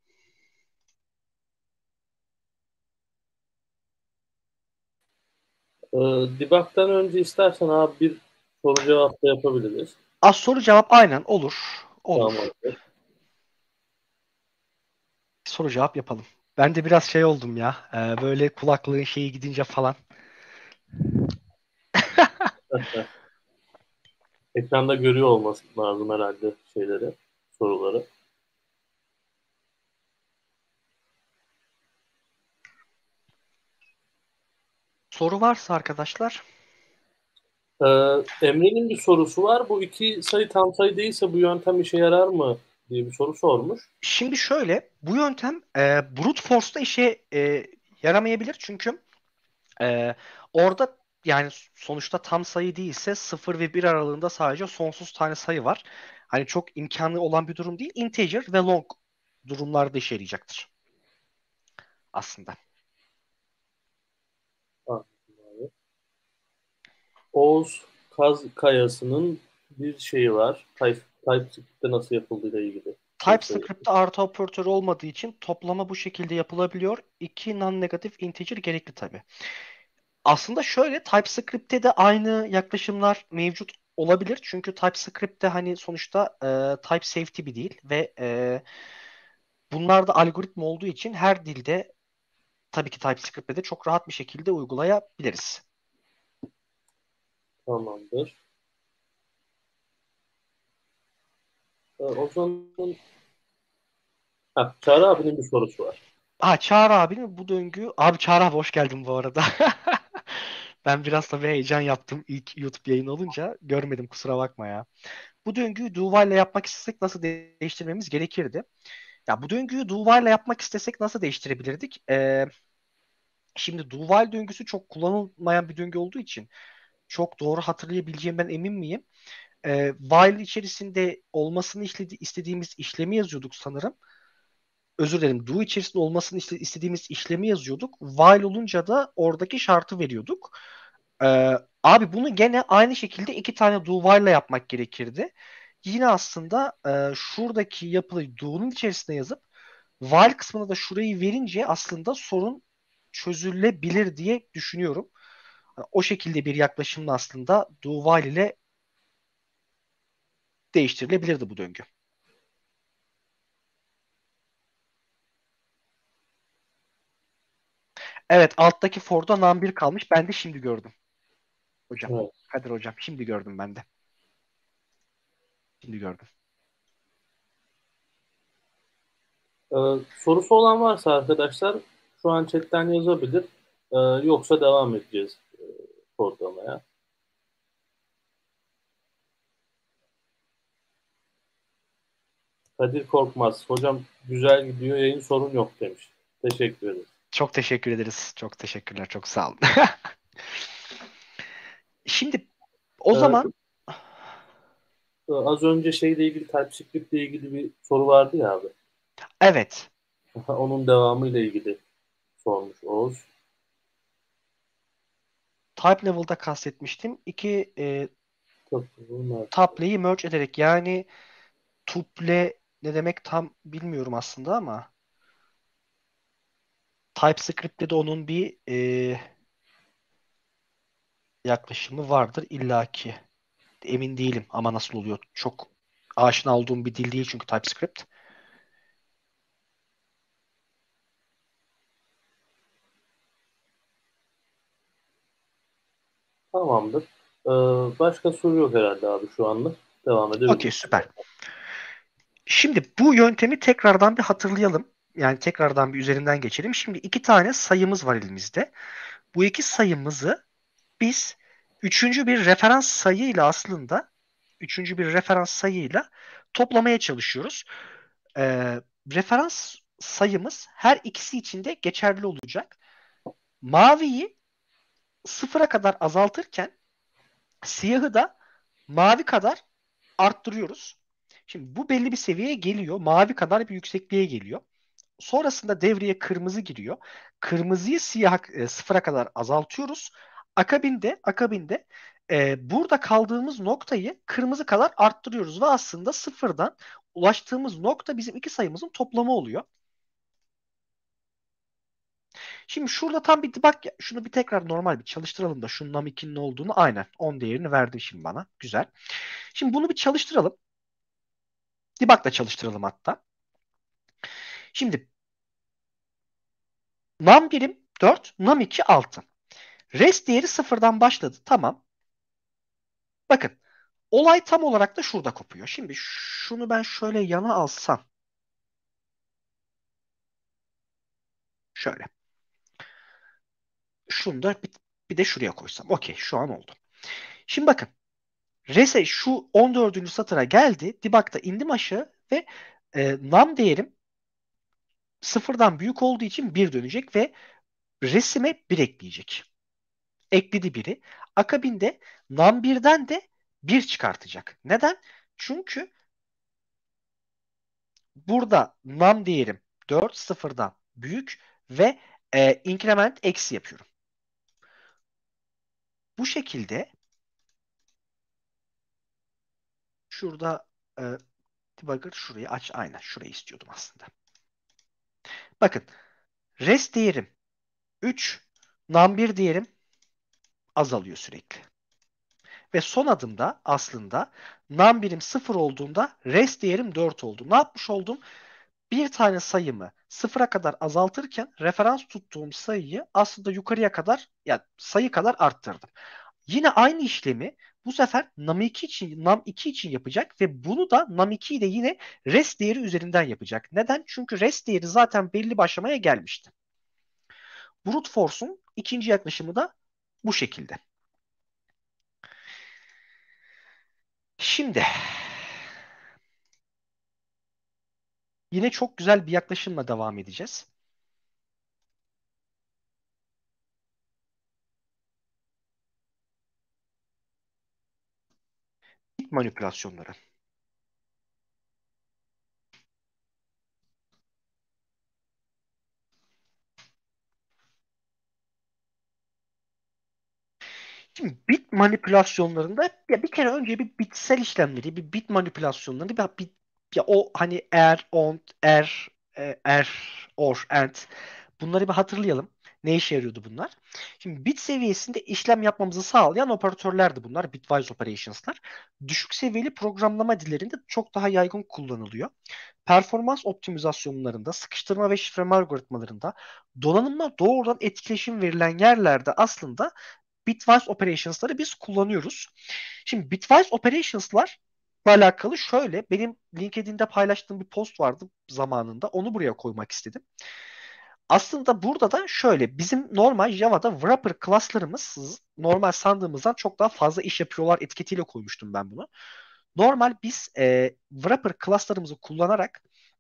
Ee, Debug'dan önce istersen abi bir soru cevap da yapabiliriz. Az soru cevap aynen olur. Olur. Tamamdır. Soru cevap yapalım. Ben de biraz şey oldum ya. e, böyle kulaklığın şeyi gidince falan. Ekranda görüyor olması lazım herhalde şeyleri, soruları. Soru varsa arkadaşlar. Ee, Emre'nin bir sorusu var. Bu iki sayı tam sayı değilse bu yöntem işe yarar mı diye bir soru sormuş. Şimdi şöyle, bu yöntem e, brute force'da işe e, yaramayabilir. Çünkü e, orada yani sonuçta tam sayı değilse sıfır ve bir aralığında sadece sonsuz tane sayı var. Hani çok imkanı olan bir durum değil. Integer ve long durumlarda işe yarayacaktır aslında. Ha, abi. Oğuz Kaz Kayası'nın bir şeyi var. Type, TypeScript'te nasıl yapıldığıyla ilgili şey söylüyor. TypeScript'te artı operatörü olmadığı için toplama bu şekilde yapılabiliyor. İki non-negatif integer gerekli tabii. Aslında şöyle, TypeScript'te de aynı yaklaşımlar mevcut olabilir. Çünkü TypeScript'te hani sonuçta e, type safety bir dil ve e, bunlar da algoritma olduğu için her dilde tabii ki TypeScript'te de çok rahat bir şekilde uygulayabiliriz. Tamamdır. Ee, o zaman ha, Çağrı abinin bir sorusu var. Ha, Çağrı abinin bu döngü. Abi Çağrı abi hoş geldin bu arada. Ben biraz tabii heyecan yaptım ilk YouTube yayın olunca. Görmedim, kusura bakma ya. Bu döngüyü do while ile yapmak istesek nasıl de- değiştirmemiz gerekirdi? Ya bu döngüyü do while ile yapmak istesek nasıl değiştirebilirdik? Ee, şimdi do while döngüsü çok kullanılmayan bir döngü olduğu için çok doğru hatırlayabileceğimden emin miyim? Ee, while içerisinde olmasını işledi- istediğimiz işlemi yazıyorduk sanırım. Özür dilerim. Do içerisinde olmasını iste- istediğimiz işlemi yazıyorduk. While olunca da oradaki şartı veriyorduk. Ee, abi bunu gene aynı şekilde iki tane do while ile yapmak gerekirdi. Yine aslında e, şuradaki yapıyı do'nun içerisine yazıp while kısmına da şurayı verince aslında sorun çözülebilir diye düşünüyorum. Yani o şekilde bir yaklaşımla aslında do while ile değiştirilebilirdi bu döngü. Evet, alttaki for'da num bir kalmış. Ben de şimdi gördüm hocam. Evet. Kadir hocam, şimdi gördüm ben de. Şimdi gördüm. Ee, sorusu olan varsa arkadaşlar şu an chatten yazabilir. Ee, yoksa devam edeceğiz e, programaya. Kadir Korkmaz. Hocam güzel gidiyor. Yayın sorun yok demiş. Teşekkür ederiz. Çok teşekkür ederiz. Çok teşekkürler. Çok sağ olun. Şimdi o Ee, zaman az önce şeyle ilgili TypeScript ile ilgili bir soru vardı ya abi. evet, Onun devamı ile ilgili sormuş Oğuz. type level'da kastetmiştim. İki e, Çok bunlar. tuple'yi merge ederek, yani tuple ne demek tam bilmiyorum aslında ama TypeScript'te de onun bir e, yaklaşımı vardır illaki. Emin değilim ama nasıl oluyor? Çok aşina olduğum bir dil değil çünkü TypeScript. Tamamdır. Ee, başka soru yok herhalde abi şu anlık. Devam Okey, edebiliriz. süper. Şimdi bu yöntemi tekrardan bir hatırlayalım. Yani tekrardan bir üzerinden geçelim. Şimdi iki tane sayımız var elimizde. Bu iki sayımızı biz üçüncü bir referans sayıyla aslında üçüncü bir referans sayıyla toplamaya çalışıyoruz. Ee, referans sayımız her ikisi için de geçerli olacak. Maviyi sıfıra kadar azaltırken siyahı da mavi kadar arttırıyoruz. Şimdi bu belli bir seviyeye geliyor. Mavi kadar bir yüksekliğe geliyor. Sonrasında devreye kırmızı giriyor. Kırmızıyı siyah e, sıfıra kadar azaltıyoruz. Akabinde akabinde e, burada kaldığımız noktayı kırmızı kadar arttırıyoruz ve aslında sıfırdan ulaştığımız nokta bizim iki sayımızın toplamı oluyor. Şimdi şurada tam bir debug, şunu bir tekrar normal bir çalıştıralım da şu num ikinin ne olduğunu, aynen on değerini verdi şimdi bana. Güzel. Şimdi bunu bir çalıştıralım. Debug'la çalıştıralım hatta. Şimdi num birim dört, num iki altı. Rest değeri sıfırdan başladı. Tamam. Bakın, olay tam olarak da şurada kopuyor. Şimdi şunu ben şöyle yana alsam. Şöyle. Şunu da bir, bir de şuraya koysam. Okey, şu an oldu. Şimdi bakın. Rese şu on dördüncü satıra geldi. Debug'da indim aşağı ve e, num değerim sıfırdan büyük olduğu için bir dönecek ve resime bir ekleyecek. Ekledi biri. Akabinde num birden de bir çıkartacak. Neden? Çünkü burada num değerim dört sıfırdan büyük ve e, increment eksi yapıyorum. Bu şekilde şurada e, debugger şurayı aç. Aynen şurayı istiyordum aslında. Bakın, rest değerim üç, num bir değerim azalıyor sürekli. Ve son adımda aslında num birim sıfır olduğunda rest değerim dört oldu. Ne yapmış oldum? Bir tane sayımı sıfıra kadar azaltırken referans tuttuğum sayıyı aslında yukarıya kadar, yani sayı kadar arttırdım. Yine aynı işlemi Bu sefer num iki için num iki için yapacak ve bunu da num ikiyi de yine rest değeri üzerinden yapacak. Neden? Çünkü rest değeri zaten belli bir aşamaya gelmişti. Brute force'un ikinci yaklaşımı da bu şekilde. Şimdi yine çok güzel bir yaklaşımla devam edeceğiz. Bit manipülasyonları. Şimdi bit manipülasyonlarında ya bir kere önce bir bitsel işlemleri, bir bit manipülasyonlarını bir, bir ya o hani er, ont, er, e, er, or, and bunları bir hatırlayalım. Ne işe yarıyordu bunlar? Şimdi bit seviyesinde işlem yapmamızı sağlayan operatörlerdi bunlar. Bitwise operations'lar. Düşük seviyeli programlama dillerinde çok daha yaygın kullanılıyor. Performans optimizasyonlarında, sıkıştırma ve şifreleme algoritmalarında, donanımla doğrudan etkileşim verilen yerlerde aslında Bitwise Operations'ları biz kullanıyoruz. Şimdi Bitwise Operations'lar alakalı şöyle benim LinkedIn'de paylaştığım bir post vardı zamanında. Onu buraya koymak istedim. Aslında burada da şöyle bizim normal Java'da wrapper class'larımız normal sandığımızdan çok daha fazla iş yapıyorlar etiketiyle koymuştum ben bunu. Normal biz e, wrapper class'larımızı kullanarak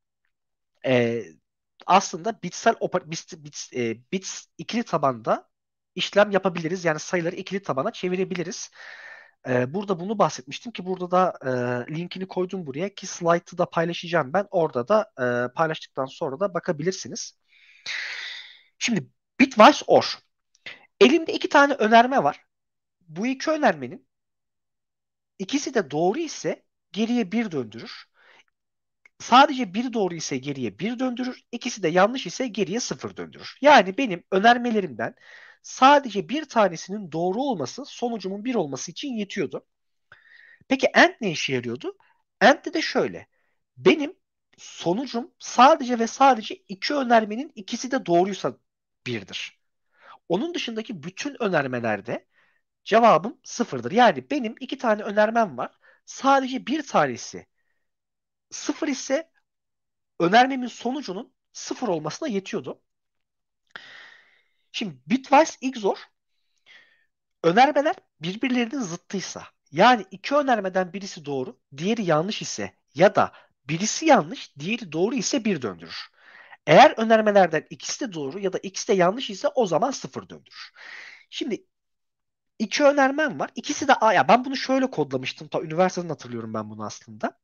e, aslında bitsel oper, bits, bits, e, bits ikili tabanda işlem yapabiliriz. Yani sayıları ikili tabana çevirebiliriz. E, burada bunu bahsetmiştim ki burada da e, linkini koydum buraya ki slide'ı da paylaşacağım ben. Orada da e, paylaştıktan sonra da bakabilirsiniz. Şimdi bitwise or. Elimde iki tane önerme var. Bu iki önermenin ikisi de doğru ise geriye bir döndürür. Sadece biri doğru ise geriye bir döndürür. İkisi de yanlış ise geriye sıfır döndürür. Yani benim önermelerimden sadece bir tanesinin doğru olması sonucumun bir olması için yetiyordu. Peki AND ne işe yarıyordu? AND'de de şöyle. Benim sonucum sadece ve sadece iki önermenin ikisi de doğruysa birdir. Onun dışındaki bütün önermelerde cevabım sıfırdır. Yani benim iki tane önermem var. Sadece bir tanesi sıfır ise önermemin sonucunun sıfır olmasına yetiyordu. Şimdi bitwise X O R önermeler birbirlerinin zıttıysa yani iki önermeden birisi doğru, diğeri yanlış ise ya da birisi yanlış, diğeri doğru ise bir döndürür. Eğer önermelerden ikisi de doğru ya da ikisi de yanlış ise o zaman sıfır döndürür. Şimdi iki önermem var. İkisi de A. Ya ben bunu şöyle kodlamıştım. Ta üniversiteden hatırlıyorum ben bunu aslında.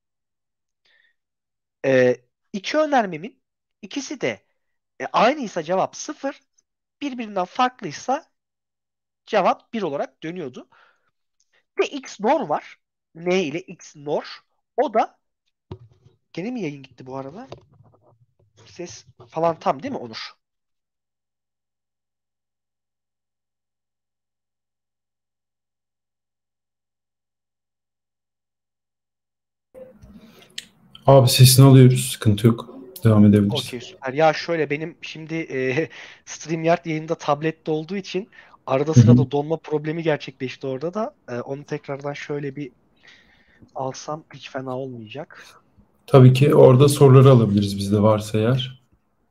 Ee, iki önermemin ikisi de e, aynıysa cevap sıfır, birbirinden farklıysa cevap bir olarak dönüyordu. Ve X N O R var. N ile X N O R. O da gene mi yayın gitti bu arada? Ses falan tam değil mi Onur? Abi sesini alıyoruz. Sıkıntı yok. Devam edebiliriz. Okey süper. Ya şöyle benim şimdi e, StreamYard yayında tablette olduğu için arada Hı hı. sırada donma problemi gerçekleşti orada da. E, onu tekrardan şöyle bir alsam hiç fena olmayacak. Tabii ki orada soruları alabiliriz bizde varsa eğer.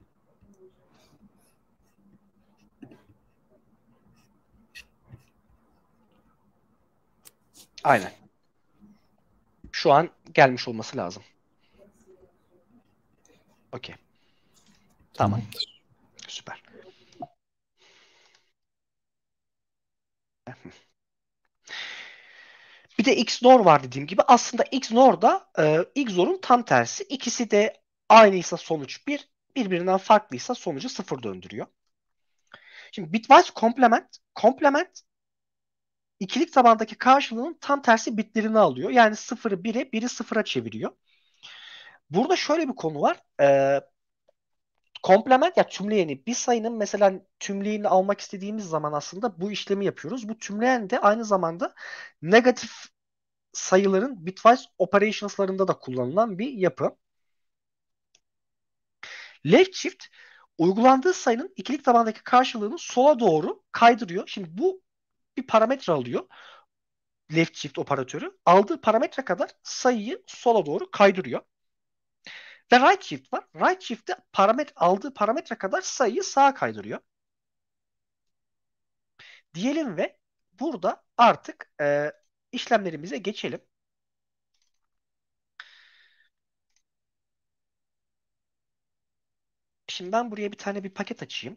Aynen. Şu an gelmiş olması lazım. Okey. Tamam. Tamamdır. Süper. Bir de X N O R var dediğim gibi. Aslında X N O R da e, X O R'un tam tersi. İkisi de aynıysa sonuç bir, birbirinden farklıysa sonucu sıfır döndürüyor. Şimdi bitwise complement, complement ikilik tabandaki karşılığının tam tersi bitlerini alıyor. Yani sıfırı bire, biri sıfıra çeviriyor. Burada şöyle bir konu var. E, komplement ya tümleyeni bir sayının mesela tümleyeni almak istediğimiz zaman aslında bu işlemi yapıyoruz. Bu tümleyen de aynı zamanda negatif sayıların bitwise operations'larında da kullanılan bir yapı. Left shift uygulandığı sayının ikilik tabandaki karşılığını sola doğru kaydırıyor. Şimdi bu bir parametre alıyor. left shift operatörü aldığı parametre kadar sayıyı sola doğru kaydırıyor. Ve right shift var. Right shift de parametre, aldığı parametre kadar sayıyı sağa kaydırıyor. Diyelim ve burada artık e, işlemlerimize geçelim. Şimdi ben buraya bir tane bir paket açayım.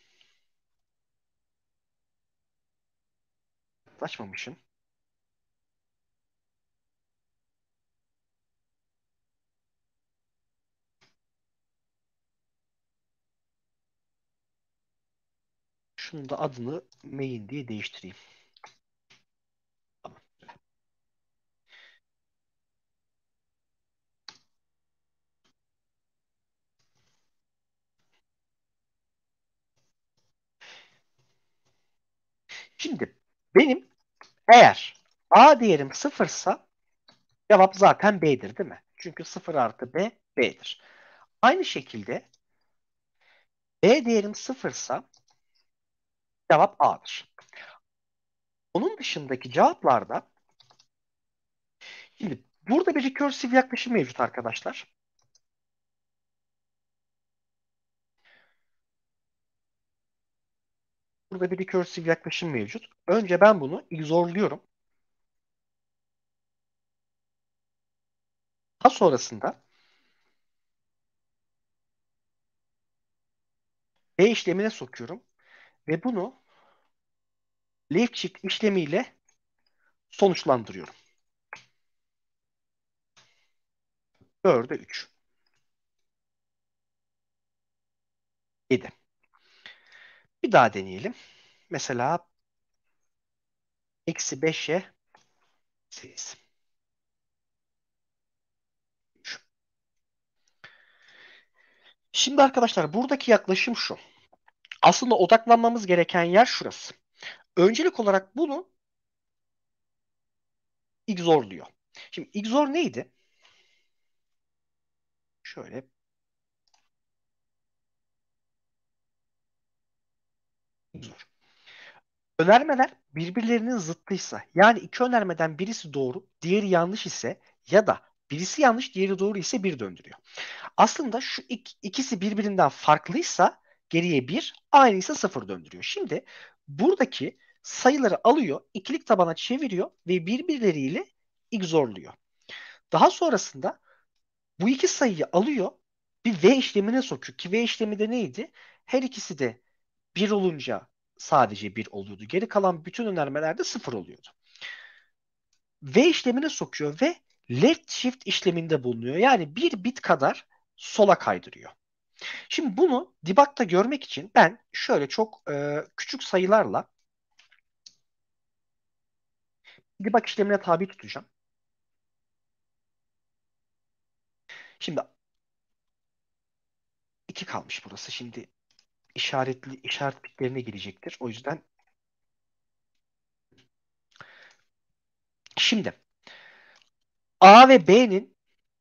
Açmamışım. Şunun da adını main diye değiştireyim. Tamam. Şimdi benim eğer A değerim sıfırsa cevap zaten B'dir değil mi? Çünkü sıfır artı B, B'dir. Aynı şekilde B değerim sıfırsa cevap A'dır. Onun dışındaki cevaplarda şimdi burada bir recursive yaklaşım mevcut arkadaşlar. Burada bir recursive yaklaşım mevcut. Önce ben bunu XOR'luyorum. Daha sonrasında B işlemine sokuyorum ve bunu left shift işlemiyle sonuçlandırıyorum. dörde üç. yedi. Bir daha deneyelim. Mesela eksi beşe sekiz. üç. Şimdi arkadaşlar buradaki yaklaşım şu. Aslında odaklanmamız gereken yer şurası. Öncelik olarak bunu XOR'luyor. Şimdi XOR neydi? Şöyle XOR. Önermeler birbirlerinin zıttıysa, yani iki önermeden birisi doğru, diğeri yanlış ise ya da birisi yanlış, diğeri doğru ise bir döndürüyor. Aslında şu ik- ikisi birbirinden farklıysa geriye bir, aynıysa sıfır döndürüyor. Şimdi buradaki sayıları alıyor, ikilik tabana çeviriyor ve birbirleriyle XOR'luyor. Daha sonrasında bu iki sayıyı alıyor, bir V işlemine sokuyor ki V işlemi de neydi? Her ikisi de bir olunca sadece bir oluyordu. Geri kalan bütün önermelerde sıfır oluyordu. V işlemine sokuyor ve left shift işleminde bulunuyor. Yani bir bit kadar sola kaydırıyor. Şimdi bunu debug'da görmek için ben şöyle çok e, küçük sayılarla debug işlemine tabi tutacağım. Şimdi iki kalmış burası. Şimdi işaretli işaret bitlerine gelecektir. O yüzden şimdi A ve B'nin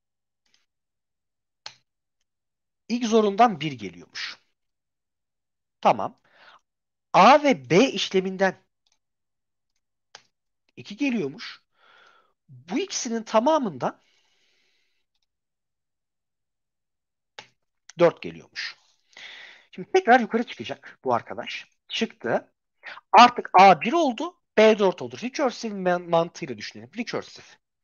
XOR'undan bir geliyormuş. Tamam. A ve B işleminden iki geliyormuş. Bu ikisinin tamamından dört geliyormuş. Şimdi tekrar yukarı çıkacak bu arkadaş. Çıktı. Artık A bir oldu. B dört oldu. Recursive man- mantığıyla düşünelim. Recursive.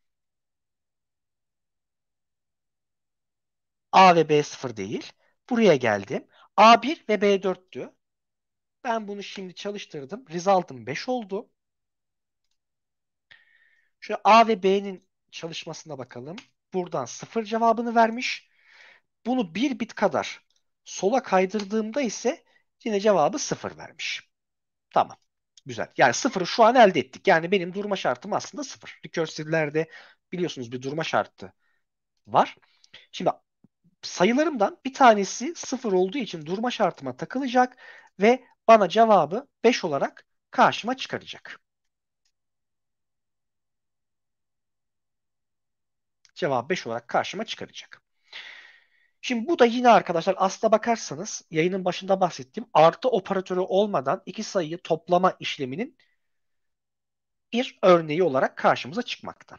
A ve B sıfır değil. Buraya geldim. A bir ve B dört diyor. Ben bunu şimdi çalıştırdım. Result'ım beş oldu. Şöyle A ve B'nin çalışmasına bakalım. Buradan sıfır cevabını vermiş. Bunu bir bit kadar sola kaydırdığımda ise yine cevabı sıfır vermiş. Tamam. Güzel. Yani sıfırı şu an elde ettik. Yani benim durma şartım aslında sıfır. Recursive'lerde biliyorsunuz bir durma şartı var. Şimdi sayılarımdan bir tanesi sıfır olduğu için durma şartıma takılacak ve bana cevabı beş olarak karşıma çıkaracak. Cevabı beş olarak karşıma çıkaracak. Şimdi bu da yine arkadaşlar aslına bakarsanız yayının başında bahsettiğim artı operatörü olmadan iki sayıyı toplama işleminin bir örneği olarak karşımıza çıkmakta.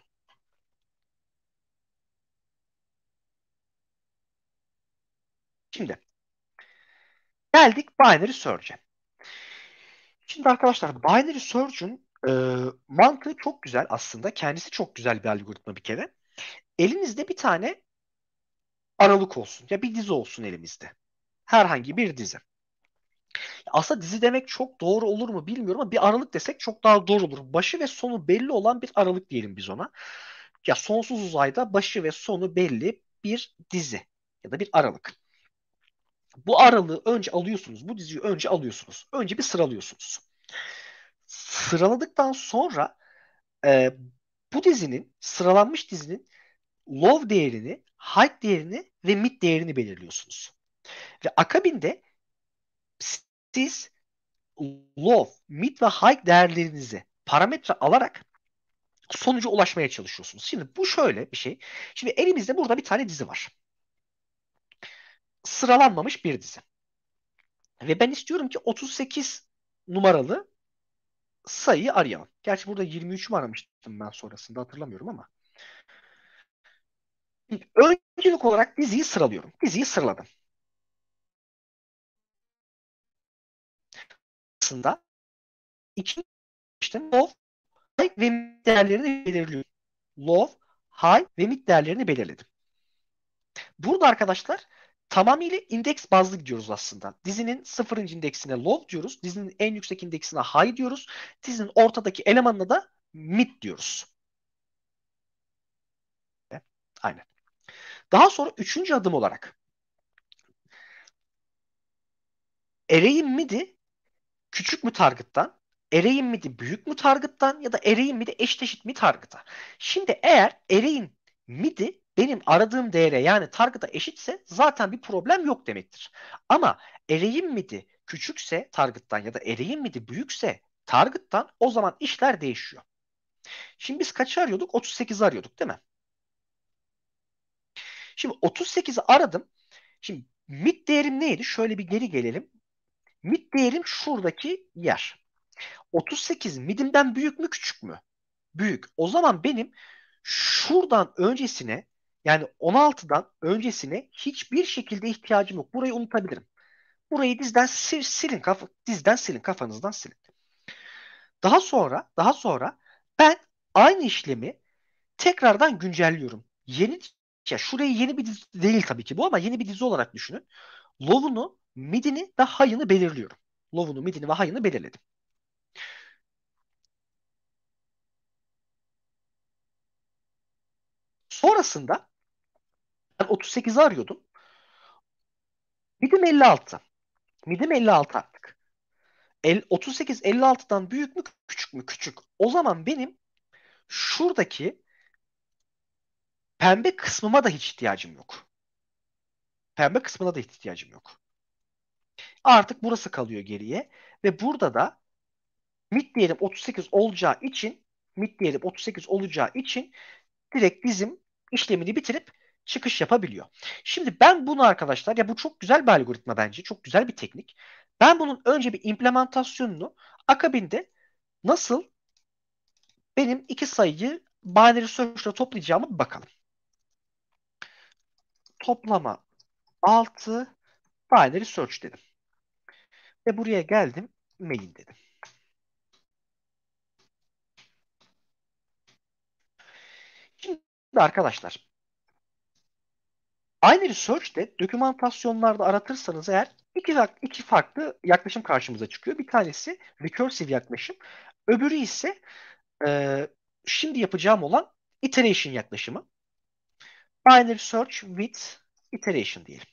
Şimdi geldik binary search'e. Şimdi arkadaşlar binary search'ün e, mantığı çok güzel aslında. Kendisi çok güzel bir algoritma bir kere. Elinizde bir tane aralık olsun. Ya bir dizi olsun elimizde. Herhangi bir dizi. Aslında dizi demek çok doğru olur mu bilmiyorum ama bir aralık desek çok daha doğru olur. Başı ve sonu belli olan bir aralık diyelim biz ona. Ya sonsuz uzayda başı ve sonu belli bir dizi ya da bir aralık. Bu aralığı önce alıyorsunuz. Bu diziyi önce alıyorsunuz. Önce bir sıralıyorsunuz. Sıraladıktan sonra e, bu dizinin, sıralanmış dizinin low değerini, high değerini ve mid değerini belirliyorsunuz. Ve akabinde siz low, mid ve high değerlerinizi parametre alarak sonuca ulaşmaya çalışıyorsunuz. Şimdi bu şöyle bir şey. Şimdi elimizde burada bir tane dizi var. Sıralanmamış bir dizi. Ve ben istiyorum ki otuz sekiz numaralı sayıyı arayalım. Gerçi burada yirmi üç mü aramıştım ben sonrasında hatırlamıyorum ama. Öncelik olarak diziyi sıralıyorum. Diziyi sıraladım. Aslında iki işte low, high ve mid değerlerini belirliyorum. Low, high ve mid değerlerini belirledim. Burada arkadaşlar tamamıyla indeks bazlı gidiyoruz aslında. Dizinin sıfırıncı indeksine low diyoruz. Dizinin en yüksek indeksine high diyoruz. Dizinin ortadaki elemanına da mid diyoruz. Aynen. Daha sonra üçüncü adım olarak array'in mid'i küçük mü target'tan, array'in mid'i büyük mü target'tan ya da array'in mid'i eşdeşit mi target'a? Şimdi eğer array'in mid'i benim aradığım değere yani target'a eşitse zaten bir problem yok demektir. Ama array'in mid'i küçükse target'tan ya da array'in mid'i büyükse target'tan o zaman işler değişiyor. Şimdi biz kaçı arıyorduk? otuz sekizi arıyorduk değil mi? Şimdi otuz sekizi aradım. Şimdi mid değerim neydi? Şöyle bir geri gelelim. Mid değerim şuradaki yer. otuz sekiz midimden büyük mü küçük mü? Büyük. O zaman benim şuradan öncesine yani on altıdan öncesine hiçbir şekilde ihtiyacım yok. Burayı unutabilirim. Burayı dizden sil, silin kafa, dizden silin kafanızdan silin. Daha sonra daha sonra ben aynı işlemi tekrardan güncelliyorum. Yeni ya şurayı yeni bir dizi değil tabii ki bu ama yeni bir dizi olarak düşünün. Low'unu, mid'ini ve high'ını belirliyorum. Low'unu, mid'ini ve high'ını belirledim. Sonrasında ben otuz sekizi arıyordum. Mid'im elli altı. Mid'im elli altı artık. El, otuz sekiz elli altıdan büyük mü küçük mü? Küçük. O zaman benim şuradaki pembe kısmıma da hiç ihtiyacım yok. Pembe kısmına da hiç ihtiyacım yok. Artık burası kalıyor geriye. Ve burada da mid değerim otuz sekiz olacağı için mid değerim otuz sekiz olacağı için direkt bizim işlemini bitirip çıkış yapabiliyor. Şimdi ben bunu arkadaşlar ya bu çok güzel bir algoritma bence. Çok güzel bir teknik. Ben bunun önce bir implementasyonunu akabinde nasıl benim iki sayıyı binary search ile toplayacağımı bir bakalım. Toplama altı binary search dedim. Ve buraya geldim main dedim. Şimdi arkadaşlar binary search'te dokümantasyonlarda aratırsanız eğer iki, iki farklı yaklaşım karşımıza çıkıyor. Bir tanesi recursive yaklaşım. Öbürü ise e, şimdi yapacağım olan iteration yaklaşımı. Binary search with iteration diyelim.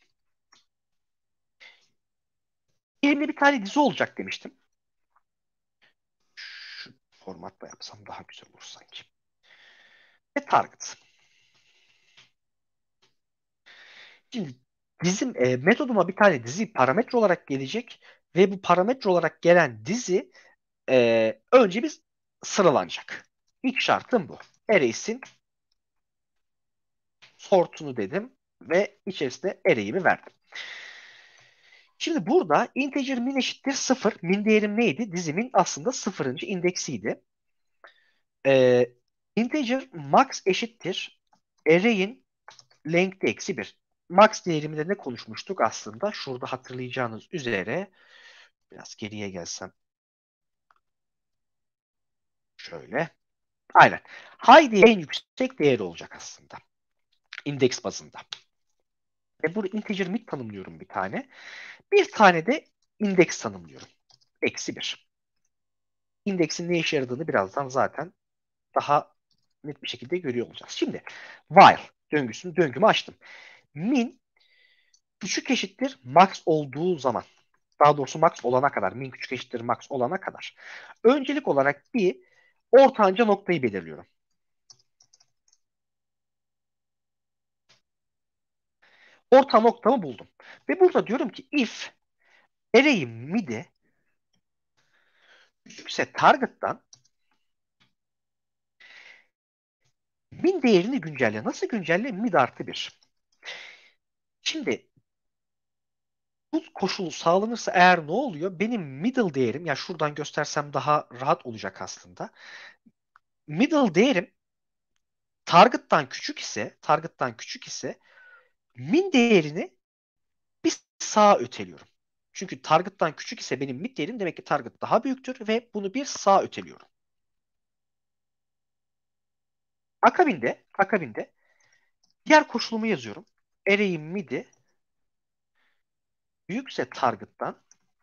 Elimde bir tane dizi olacak demiştim. Şu formatla yapsam daha güzel olur sanki. Ve target. Şimdi bizim e, metoduma bir tane dizi parametre olarak gelecek ve bu parametre olarak gelen dizi e, önce bir sıralanacak. İlk şartım bu. Arrays'in sortunu dedim ve içerisine array'imi verdim. Şimdi burada integer min eşittir sıfır. Min değerim neydi? Dizimin aslında sıfırıncı indeksiydi. e, integer max eşittir array'in length'i eksi bir. Max değeriminde ne konuşmuştuk aslında? Şurada hatırlayacağınız üzere biraz geriye gelsem. Şöyle. Aynen. High değeri en yüksek değeri olacak aslında. İndeks bazında. Ve burada integer mid tanımlıyorum bir tane. Bir tane de indeks tanımlıyorum. Eksi bir. İndeksin ne işe yaradığını birazdan zaten daha net bir şekilde görüyor olacağız. Şimdi while döngüsünü döngümü açtım. Min küçük eşittir max olduğu zaman, daha doğrusu max olana kadar, min küçük eşittir max olana kadar öncelik olarak bir ortanca noktayı belirliyorum. Orta noktamı buldum. Ve burada diyorum ki if array'in mid'i küçükse target'tan min değerini güncelle. Nasıl güncelle? Mid artı bir. Şimdi bu koşul sağlanırsa eğer ne oluyor? Benim middle değerim, ya şuradan göstersem daha rahat olacak aslında. Middle değerim target'tan küçük ise, target'tan küçük ise min değerini bir sağa öteliyorum. Çünkü target'tan küçük ise benim mid değerim, demek ki target daha büyüktür ve bunu bir sağa öteliyorum. Akabinde, akabinde diğer koşulumu yazıyorum. Array'in mid'i büyükse target'tan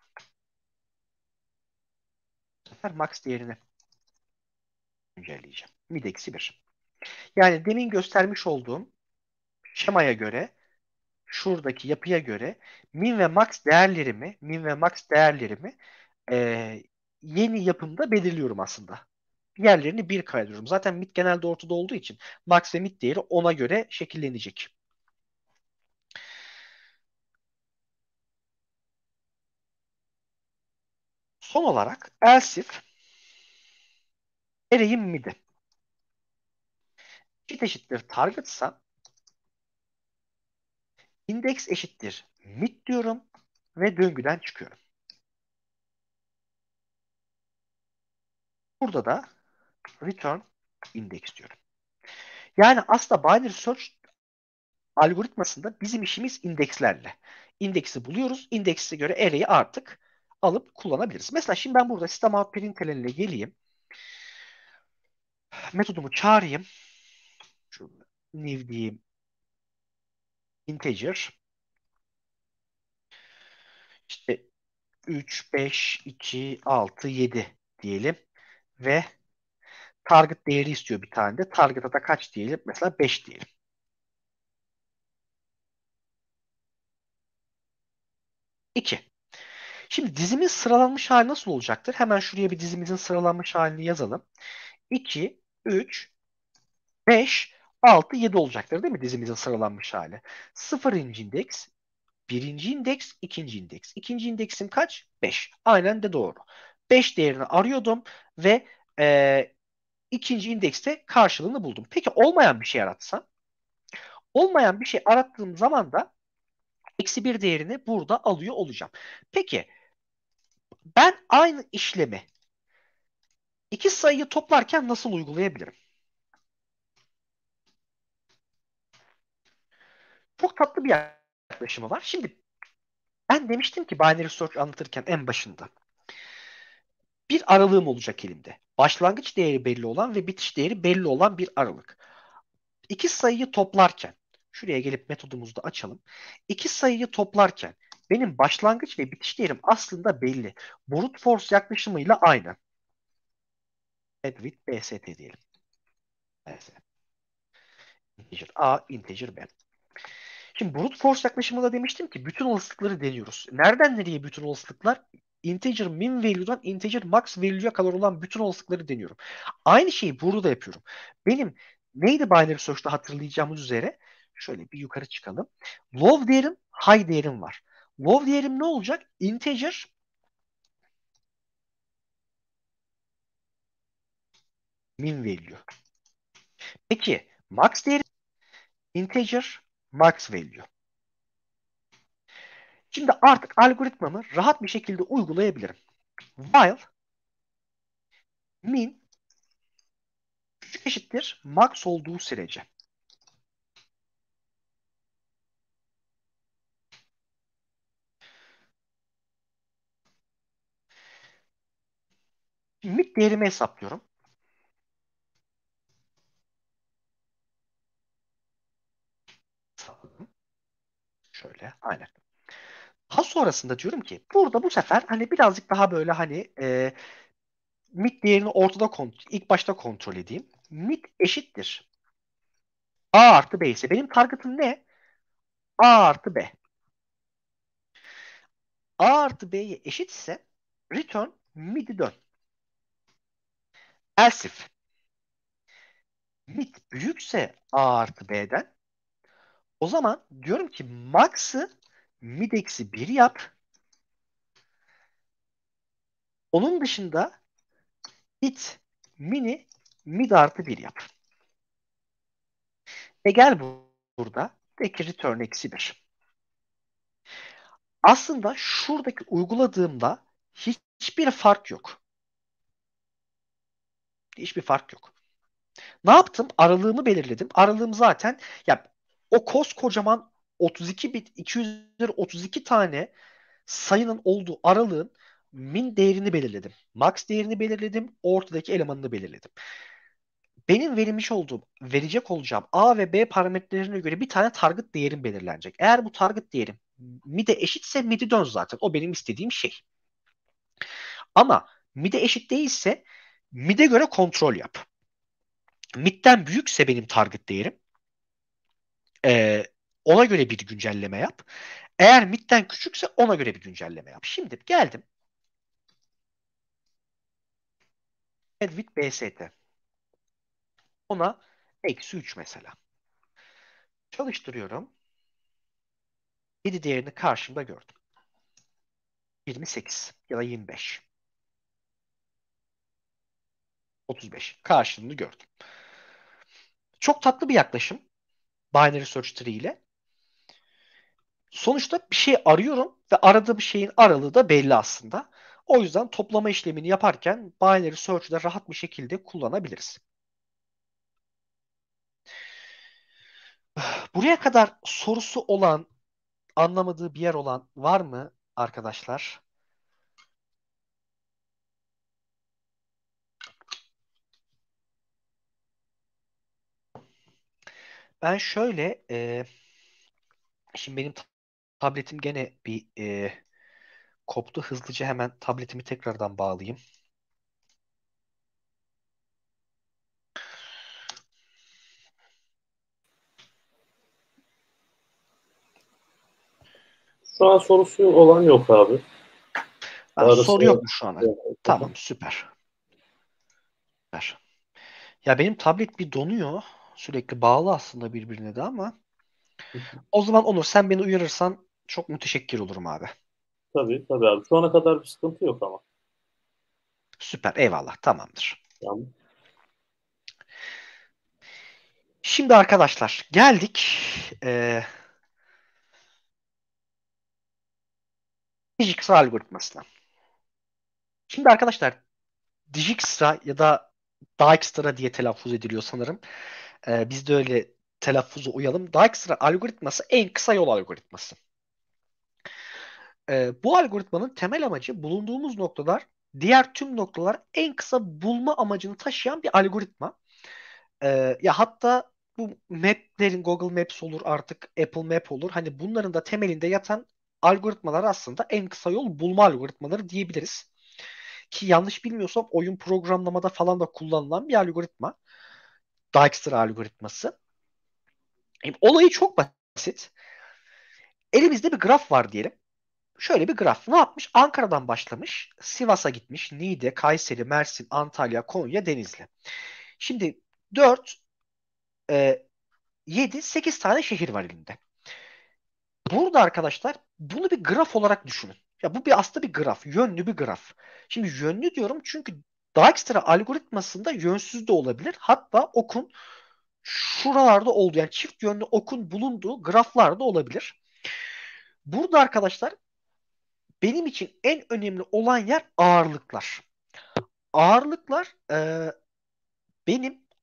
bu sefer max değerini güncelleyeceğim. Mid eksi bir. Yani demin göstermiş olduğum şemaya göre, şuradaki yapıya göre min ve max değerlerimi, min ve max değerlerimi e, yeni yapımda belirliyorum aslında. Diğerlerini bir kaydırıyorum. Zaten mid genelde ortada olduğu için max ve mid değeri ona göre şekillenecek. Son olarak else if array'in mid'i eşit eşittir target'sa index eşittir mid diyorum ve döngüden çıkıyorum. Burada da return index diyorum. Yani aslında binary search algoritmasında bizim işimiz indekslerle. İndeksi buluyoruz. İndekse göre array'i artık alıp kullanabiliriz. Mesela şimdi ben burada system out println ile geleyim. Metodumu çağırayım. Şu new diyeyim. Integer. İşte üç, beş, iki, altı, yedi diyelim. Ve target değeri istiyor bir tane de. Target'a da kaç diyelim? Mesela beş diyelim. iki. Şimdi dizimin sıralanmış hali nasıl olacaktır? Hemen şuraya bir dizimizin sıralanmış halini yazalım. iki, üç, beş, altı, yedi olacaktır değil mi dizimizin sıralanmış hali? Sıfırıncı indeks, birinci indeks, ikinci indeks. İkinci indeksim kaç? beş. Aynen de doğru. beş değerini arıyordum ve e, ikinci indekste karşılığını buldum. Peki olmayan bir şey aratsam? Olmayan bir şey arattığım zaman da eksi bir değerini burada alıyor olacağım. Peki ben aynı işlemi iki sayıyı toplarken nasıl uygulayabilirim? Çok tatlı bir yaklaşımı var. Şimdi ben demiştim ki binary search anlatırken en başında bir aralığım olacak elimde. Başlangıç değeri belli olan ve bitiş değeri belli olan bir aralık. İki sayıyı toplarken, şuraya gelip metodumuzu da açalım. İki sayıyı toplarken benim başlangıç ve bitiş değerim aslında belli. Brute force yaklaşımıyla aynı. Add with B S T diyelim. Evet. Integer A, integer B. Şimdi brute force yaklaşımında demiştim ki bütün olasılıkları deniyoruz. Nereden nereye bütün olasılıklar? Integer min value'dan integer max value'ya kadar olan bütün olasılıkları deniyorum. Aynı şeyi burada da yapıyorum. Benim neydi binary search'ta hatırlayacağımız üzere şöyle bir yukarı çıkalım. Low değerim, high değerim var. Low değerim ne olacak? Integer min value. Peki max değerim integer max value. Şimdi artık algoritmamı rahat bir şekilde uygulayabilirim. While min eşittir max olduğu sürece. Mid değerimi hesaplıyorum. Şöyle, aynen. Daha sonrasında diyorum ki burada bu sefer hani birazcık daha böyle hani e, mid değerini ortada kontrol, ilk başta kontrol edeyim. Mid eşittir A artı B ise benim target'ım ne? A artı B. A artı B'ye eşitse return mid'i dön. Else if mid büyükse A artı B'den o zaman diyorum ki max'ı mid eksi bir yap. Onun dışında it mini mid artı bir yap. E gel bu, burada de ki return eksi bir. Aslında şuradaki uyguladığımda hiçbir fark yok. Hiçbir fark yok. Ne yaptım? Aralığımı belirledim. Aralığım zaten ya o koskocaman otuz iki bit iki yüz otuz iki tane sayının olduğu aralığın min değerini belirledim. Max değerini belirledim. Ortadaki elemanını belirledim. Benim verilmiş olduğum, verecek olacağım A ve B parametrelerine göre bir tane target değerim belirlenecek. Eğer bu target değerim mid'e eşitse mid'i dön zaten. O benim istediğim şey. Ama mid'e eşit değilse mid'e göre kontrol yap. Mid'den büyükse benim target değerim e, ona göre bir güncelleme yap. Eğer mid'den küçükse ona göre bir güncelleme yap. Şimdi geldim. Edwit B S T. Ona eksi üç mesela. Çalıştırıyorum. yedi değerini karşımda gördüm. yirmi sekiz ya da yirmi beş. otuz beş. Karşılığını gördüm. Çok tatlı bir yaklaşım. Binary Search Tree ile. Sonuçta bir şey arıyorum ve aradığım şeyin aralığı da belli aslında. O yüzden toplama işlemini yaparken Binary Search'ü rahat bir şekilde kullanabiliriz. Buraya kadar sorusu olan, anlamadığı bir yer olan var mı arkadaşlar? Ben şöyle, e, şimdi benim tabletim gene bir e, koptu. Hızlıca hemen tabletimi tekrardan bağlayayım. Şu an sorusu olan yok abi. Ben Arası soru yok mu şu an? yok. Tamam, süper. Süper. Ya benim tablet bir donuyor. Sürekli bağlı aslında birbirine de ama o zaman Onur sen beni uyarırsan çok müteşekkir olurum abi. Tabii tabii abi. Şu ana kadar bir sıkıntı yok ama. Süper, eyvallah, tamamdır. Yani, Şimdi arkadaşlar geldik e, Dijkstra algoritmasına. Şimdi arkadaşlar Dijkstra ya da Dijkstra diye telaffuz ediliyor sanırım. E, biz de öyle telaffuza uyalım. Dijkstra algoritması en kısa yol algoritması. E, bu algoritmanın temel amacı bulunduğumuz noktalar diğer tüm noktalar en kısa bulma amacını taşıyan bir algoritma. E, ya hatta bu maplerin Google Maps olur artık Apple Map olur. Hani bunların da temelinde yatan algoritmalar aslında en kısa yol bulma algoritmaları diyebiliriz. Ki yanlış bilmiyorsam oyun programlamada falan da kullanılan bir algoritma. Dijkstra algoritması. E, olayı çok basit. Elimizde bir graf var diyelim. Şöyle bir graf. Ne yapmış? Ankara'dan başlamış. Sivas'a gitmiş. Niğde, Kayseri, Mersin, Antalya, Konya, Denizli. Şimdi dört, e, yedi, sekiz tane şehir var elinde. Burada arkadaşlar bunu bir graf olarak düşünün. Ya bu bir aslında bir graf. Yönlü bir graf. Şimdi yönlü diyorum çünkü Dijkstra algoritmasında yönsüz de olabilir. Hatta okun şuralarda olduğu yani çift yönlü okun bulunduğu graflarda olabilir. Burada arkadaşlar benim için en önemli olan yer ağırlıklar. Ağırlıklar e, benim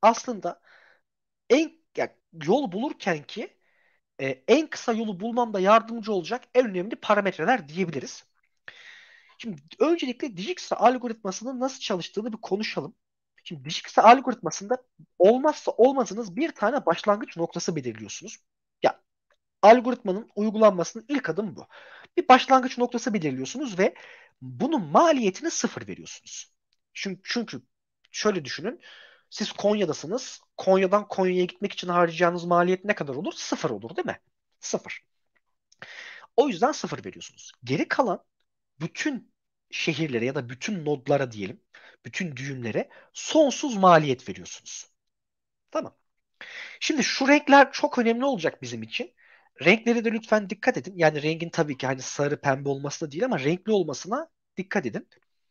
aslında en ya, yol bulurken ki e, en kısa yolu bulmamda yardımcı olacak en önemli parametreler diyebiliriz. Şimdi öncelikle Dijkstra algoritmasının nasıl çalıştığını bir konuşalım. Şimdi Dijkstra algoritmasında olmazsa olmazınız bir tane başlangıç noktası belirliyorsunuz. Ya algoritmanın uygulanmasının ilk adımı bu. Bir başlangıç noktası belirliyorsunuz ve bunun maliyetini sıfır veriyorsunuz. Çünkü, çünkü şöyle düşünün. Siz Konya'dasınız. Konya'dan Konya'ya gitmek için harcayacağınız maliyet ne kadar olur? Sıfır olur değil mi? Sıfır. O yüzden sıfır veriyorsunuz. Geri kalan bütün şehirlere ya da bütün nodlara diyelim, bütün düğümlere sonsuz maliyet veriyorsunuz. Tamam. Şimdi şu renkler çok önemli olacak bizim için. Renkleri de lütfen dikkat edin. Yani rengin tabii ki hani sarı pembe olması da değil ama renkli olmasına dikkat edin.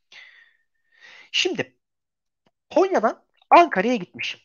Şimdi Konya'dan Ankara'ya gitmişim.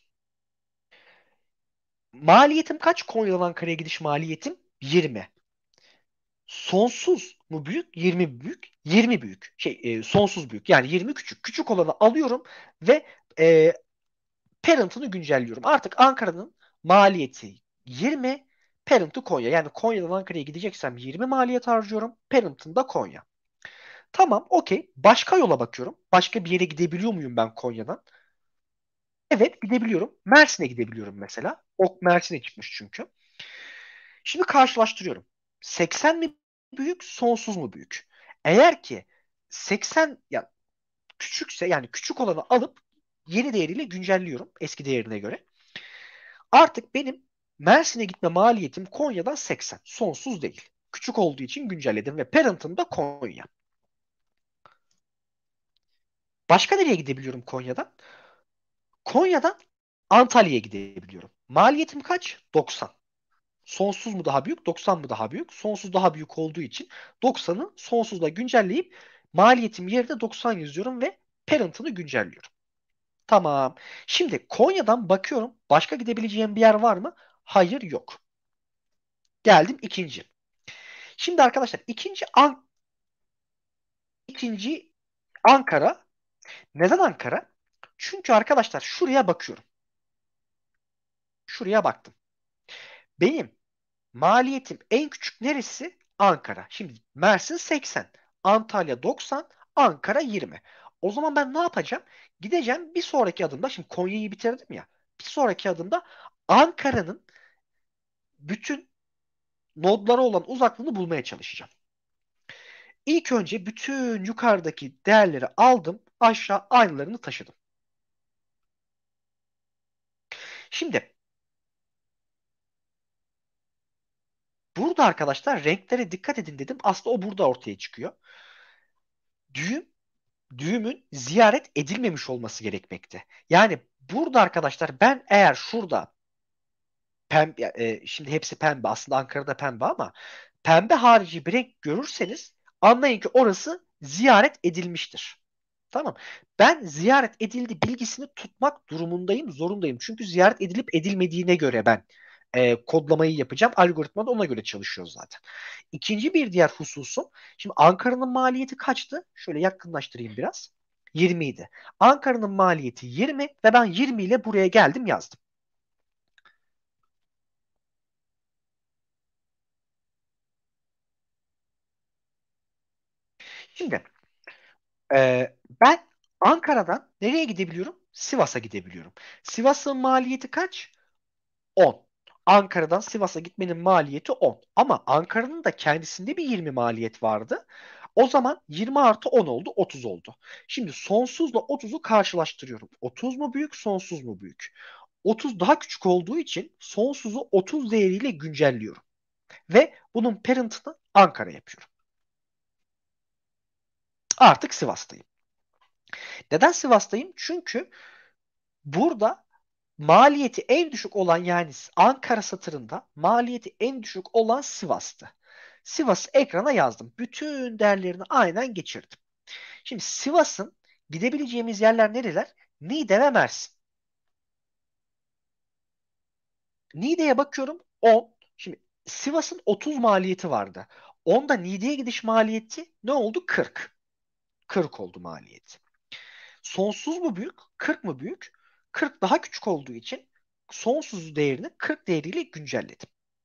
Maliyetim kaç? Konya'dan Ankara'ya gidiş maliyetim yirmi. Sonsuz mu büyük? yirmi büyük. yirmi büyük. Şey e, sonsuz büyük. Yani yirmi küçük. Küçük olanı alıyorum ve e, parent'ını güncelliyorum. Artık Ankara'nın maliyeti yirmi, parent'ı Konya. Yani Konya'dan Ankara'ya gideceksem yirmi maliyet harcıyorum. Parent'ın da Konya. Tamam, okey. Başka yola bakıyorum. Başka bir yere gidebiliyor muyum ben Konya'dan? Evet, gidebiliyorum. Mersin'e gidebiliyorum mesela. Ok Mersin'e çıkmış çünkü. Şimdi karşılaştırıyorum. seksen mi büyük, sonsuz mu büyük? Eğer ki seksen ya küçükse yani küçük olanı alıp yeni değeriyle güncelliyorum eski değerine göre. Artık benim Mersin'e gitme maliyetim Konya'dan seksen. Sonsuz değil. Küçük olduğu için güncelledim ve parent'ım da Konya. Başka nereye gidebiliyorum Konya'dan? Konya'dan Antalya'ya gidebiliyorum. Maliyetim kaç? doksan. Sonsuz mu daha büyük, doksan mı daha büyük? Sonsuz daha büyük olduğu için doksanı sonsuzla güncelleyip maliyetim yerine doksan yazıyorum ve parent'ını güncelliyorum. Tamam. Şimdi Konya'dan bakıyorum. Başka gidebileceğim bir yer var mı? Hayır, yok. Geldim ikinci. Şimdi arkadaşlar ikinci An ikinci Ankara. Neden Ankara? Çünkü arkadaşlar şuraya bakıyorum. Şuraya baktım. Benim maliyetim en küçük neresi? Ankara. Şimdi Mersin seksen, Antalya doksan, Ankara yirmi. O zaman ben ne yapacağım? Gideceğim bir sonraki adımda, şimdi Konya'yı bitirdim ya. Bir sonraki adımda Ankara'nın bütün nodlara olan uzaklığını bulmaya çalışacağım. İlk önce bütün yukarıdaki değerleri aldım, aşağı aynılarını taşıdım. Şimdi burada arkadaşlar renklere dikkat edin dedim. Aslında o burada ortaya çıkıyor. Düğüm, düğümün ziyaret edilmemiş olması gerekmekte. Yani burada arkadaşlar ben eğer şurada pembe, e, şimdi hepsi pembe aslında Ankara'da pembe ama pembe harici bir renk görürseniz anlayın ki orası ziyaret edilmiştir. Tamam. Ben ziyaret edildi bilgisini tutmak durumundayım, zorundayım. Çünkü ziyaret edilip edilmediğine göre ben e, kodlamayı yapacağım. Algoritma da ona göre çalışıyor zaten. İkinci bir diğer hususum. Şimdi Ankara'nın maliyeti kaçtı? Şöyle yakınlaştırayım biraz. yirmi idi. Ankara'nın maliyeti yirmi ve ben yirmi ile buraya geldim yazdım. Şimdi e, ben Ankara'dan nereye gidebiliyorum? Sivas'a gidebiliyorum. Sivas'ın maliyeti kaç? on. Ankara'dan Sivas'a gitmenin maliyeti on. Ama Ankara'nın da kendisinde bir yirmi maliyet vardı. O zaman yirmi artı on oldu, otuz oldu. Şimdi sonsuzla otuzu karşılaştırıyorum. otuz mu büyük, sonsuz mu büyük? otuz daha küçük olduğu için sonsuzu otuz değeriyle güncelliyorum. Ve bunun parent'ını Ankara yapıyorum. Artık Sivas'tayım. Neden Sivas'tayım? Çünkü burada maliyeti en düşük olan yani Ankara satırında maliyeti en düşük olan Sivas'tı. Sivas'ı ekrana yazdım. Bütün değerlerini aynen geçirdim. Şimdi Sivas'ın gidebileceğimiz yerler nereler? Niğde ve Mersin. Niğde'ye bakıyorum on. Şimdi Sivas'ın otuz maliyeti vardı. Onda Niğde'ye gidiş maliyeti ne oldu? kırk. kırk oldu maliyeti. Sonsuz mu büyük? kırk mı büyük? kırk daha küçük olduğu için sonsuz değerini kırk değeriyle güncelledim.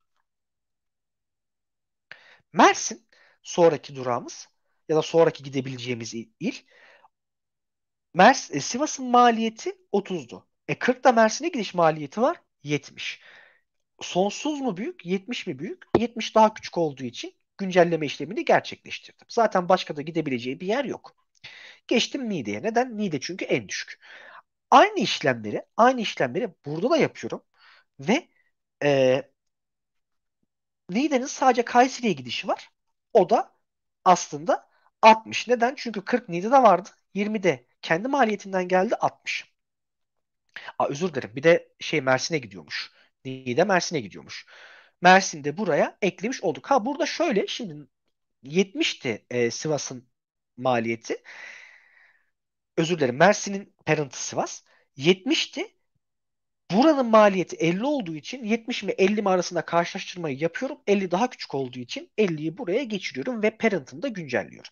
Mersin sonraki durağımız ya da sonraki gidebileceğimiz il. Mers, e, Sivas'ın maliyeti otuzdu. E kırk da Mersin'e gidiş maliyeti var yetmiş. Sonsuz mu büyük, yetmiş mi büyük? yetmiş daha küçük olduğu için güncelleme işlemini gerçekleştirdim. Zaten başka da gidebileceği bir yer yok. Geçtim Niğde'ye. Neden? Niğde çünkü en düşük. Aynı işlemleri, aynı işlemleri burada da yapıyorum ve e, Niğde'nin sadece Kayseri'ye gidişi var. O da aslında altmış. Neden? Çünkü kırk Niğde'de vardı. yirmi de kendi maliyetinden geldi altmış. Aa, özür dilerim. Bir de şey Mersin'e gidiyormuş. Niğde Mersin'e gidiyormuş. Mersin'de buraya eklemiş olduk. Ha burada şöyle şimdi yetmişti e, Sivas'ın maliyeti. Özür dilerim. Mersin'in parent'ı Sivas. yetmişti. Buranın maliyeti elli olduğu için yetmiş mi elli mi arasında karşılaştırmayı yapıyorum. elli daha küçük olduğu için elliyi buraya geçiriyorum ve parent'ını da güncelliyorum.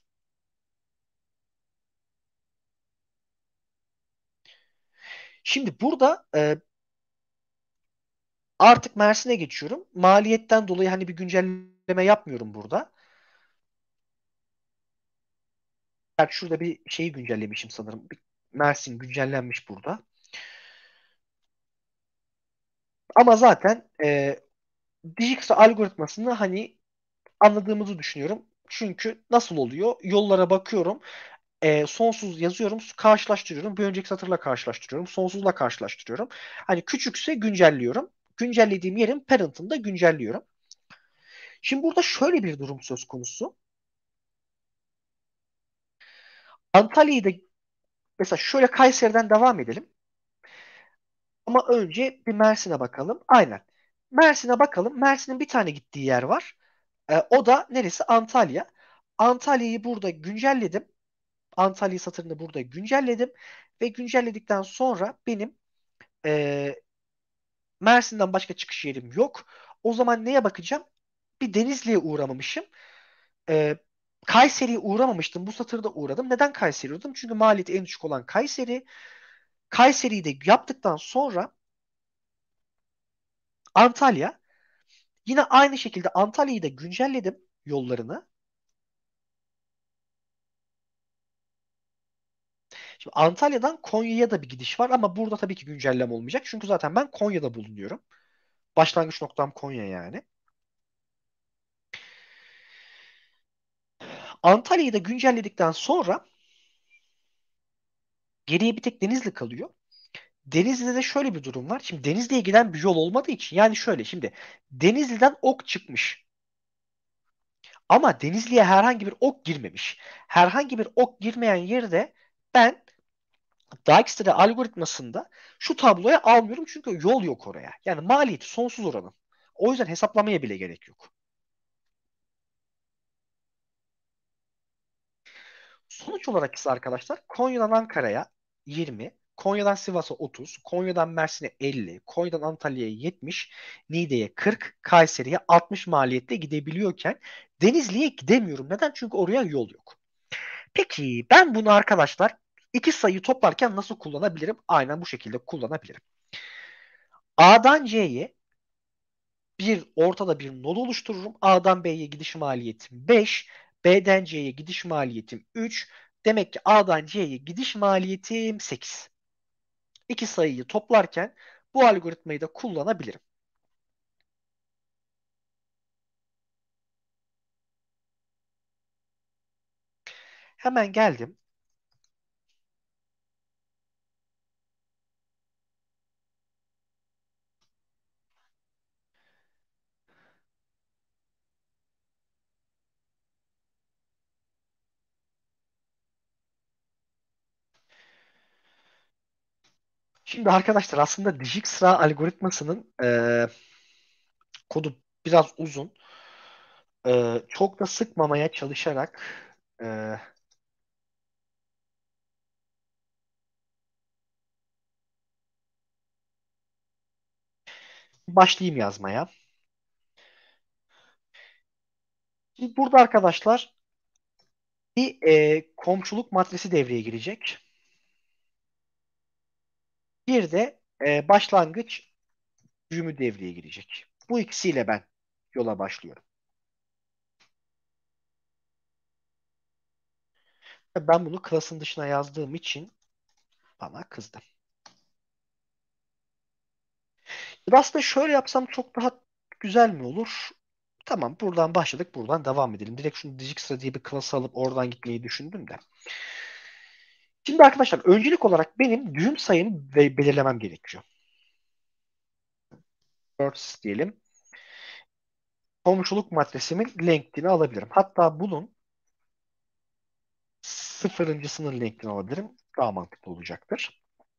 Şimdi burada e, artık Mersin'e geçiyorum. Maliyetten dolayı hani bir güncelleme yapmıyorum burada. Gerçi şurada bir şeyi güncellemişim sanırım. Bir Mersin güncellenmiş burada. Ama zaten e, Dijkstra algoritmasını hani anladığımızı düşünüyorum. Çünkü nasıl oluyor? Yollara bakıyorum. E, sonsuz yazıyorum. Karşılaştırıyorum. Bir önceki satırla karşılaştırıyorum. Sonsuzla karşılaştırıyorum. Hani küçükse güncelliyorum. Güncellediğim yerin parent'ını da güncelliyorum. Şimdi burada şöyle bir durum söz konusu. Antalya'yı da mesela şöyle Kayseri'den devam edelim. Ama önce bir Mersin'e bakalım. Aynen. Mersin'e bakalım. Mersin'in bir tane gittiği yer var. E, o da neresi? Antalya. Antalya'yı burada güncelledim. Antalya satırını burada güncelledim. Ve güncelledikten sonra benim e, Mersin'den başka çıkış yerim yok. O zaman neye bakacağım? Bir Denizli'ye uğramamışım. E, Kayseri'ye uğramamıştım. Bu satırda uğradım. Neden Kayseri'ye uğradım? Çünkü maliyeti en düşük olan Kayseri. Kayseri'yi de yaptıktan sonra Antalya. Yine aynı şekilde Antalya'yı da güncelledim yollarını. Şimdi Antalya'dan Konya'ya da bir gidiş var ama burada tabii ki güncelleme olmayacak. Çünkü zaten ben Konya'da bulunuyorum. Başlangıç noktam Konya yani. Antalya'yı da güncelledikten sonra geriye bir tek Denizli kalıyor. Denizli'de de şöyle bir durum var. Şimdi Denizli'ye giden bir yol olmadığı için yani şöyle şimdi Denizli'den ok çıkmış. Ama Denizli'ye herhangi bir ok girmemiş. Herhangi bir ok girmeyen yerde ben Dijkstra algoritmasında şu tabloya almıyorum çünkü yol yok oraya. Yani maliyeti sonsuz oranın. O yüzden hesaplamaya bile gerek yok. Sonuç olarak ise arkadaşlar Konya'dan Ankara'ya yirmi, Konya'dan Sivas'a otuz, Konya'dan Mersin'e elli, Konya'dan Antalya'ya yetmiş, Niğde'ye kırk, Kayseri'ye altmış maliyetle gidebiliyorken Denizli'ye gidemiyorum. Neden? Çünkü oraya yol yok. Peki ben bunu arkadaşlar iki sayı toplarken nasıl kullanabilirim? Aynen bu şekilde kullanabilirim. A'dan C'ye bir ortada bir nol oluştururum. A'dan B'ye gidiş maliyetim beş. B'den C'ye gidiş maliyetim üç. Demek ki A'dan C'ye gidiş maliyetim sekiz. İki sayıyı toplarken bu algoritmayı da kullanabilirim. Hemen geldim. Şimdi arkadaşlar aslında Dijkstra algoritmasının e, kodu biraz uzun. E, çok da sıkmamaya çalışarak e, başlayayım yazmaya. Şimdi burada arkadaşlar bir e, komşuluk matrisi devreye girecek. Bir de e, başlangıç düğümü devreye girecek. Bu ikisiyle ben yola başlıyorum. Ben bunu klasın dışına yazdığım için bana kızdı. Aslında şöyle yapsam çok daha güzel mi olur? Tamam, buradan başladık, buradan devam edelim. Direkt şunu Digixtra diye bir klası alıp oradan gitmeyi düşündüm de. Şimdi arkadaşlar öncelik olarak benim düğüm sayımı be- belirlemem gerekiyor. Words diyelim. Komşuluk maddesimin length'ini alabilirim. Hatta bunun sıfırıncı sınır length'ini alabilirim. Daha mantıklı olacaktır.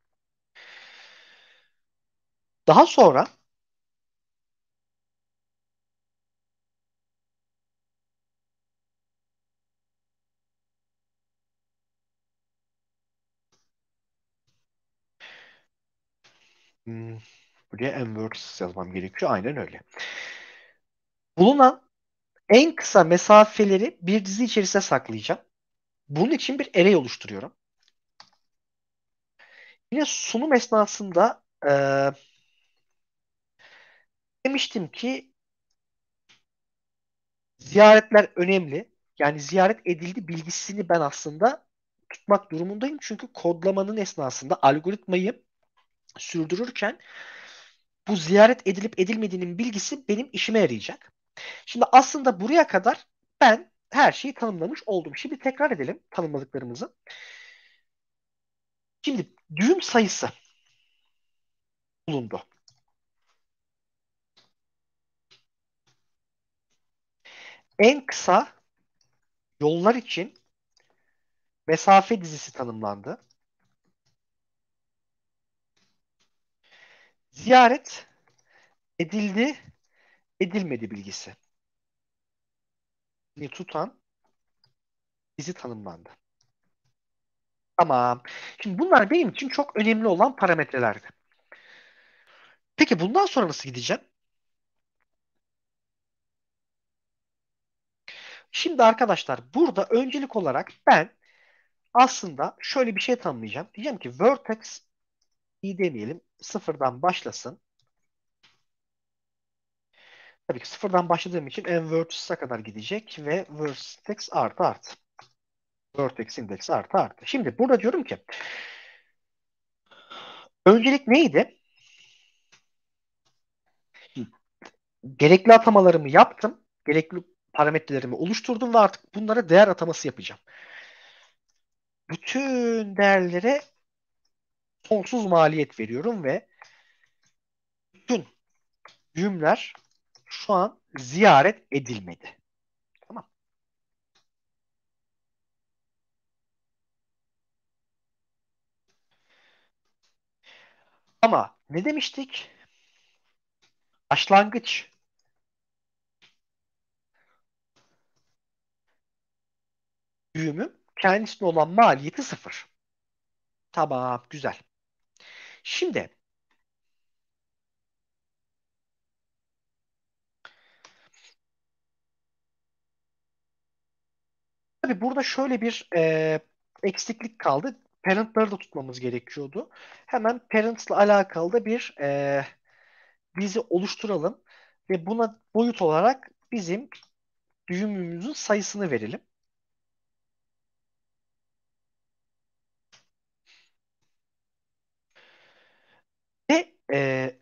Daha sonra hmm, buraya mwords yazmam gerekiyor. Aynen öyle. Bulunan en kısa mesafeleri bir dizi içerisine saklayacağım. Bunun için bir array oluşturuyorum. Yine sunum esnasında e, demiştim ki ziyaretler önemli. Yani ziyaret edildi bilgisini ben aslında tutmak durumundayım. Çünkü kodlamanın esnasında algoritmayı sürdürürken bu ziyaret edilip edilmediğinin bilgisi benim işime yarayacak. Şimdi aslında buraya kadar ben her şeyi tanımlamış oldum. Şimdi tekrar edelim tanımladıklarımızı. Şimdi düğüm sayısı bulundu. En kısa yollar için mesafe dizisi tanımlandı. Ziyaret edildi, edilmedi bilgisi ni tutan dizi tanımlandı. Tamam. Şimdi bunlar benim için çok önemli olan parametrelerdi. Peki bundan sonra nasıl gideceğim? Şimdi arkadaşlar burada öncelik olarak ben aslında şöyle bir şey tanımlayacağım. Diyeceğim ki vertex i demeyelim. Sıfırdan başlasın. Tabii ki sıfırdan başladığım için en vertex'e kadar gidecek ve vertex artı artı. Vertex index artı artı. Şimdi burada diyorum ki öncelik neydi? Gerekli atamalarımı yaptım. Gerekli parametrelerimi oluşturdum ve artık bunlara değer ataması yapacağım. Bütün değerlere sonsuz maliyet veriyorum ve bütün düğümler şu an ziyaret edilmedi. Tamam. Ama ne demiştik? Başlangıç düğümün kendisine olan maliyeti sıfır. Tamam, güzel. Şimdi tabii burada şöyle bir e, eksiklik kaldı. Parent'ları da tutmamız gerekiyordu. Hemen parents'la alakalı da bir e, dizi oluşturalım ve buna boyut olarak bizim düğümümüzün sayısını verelim. Ve e,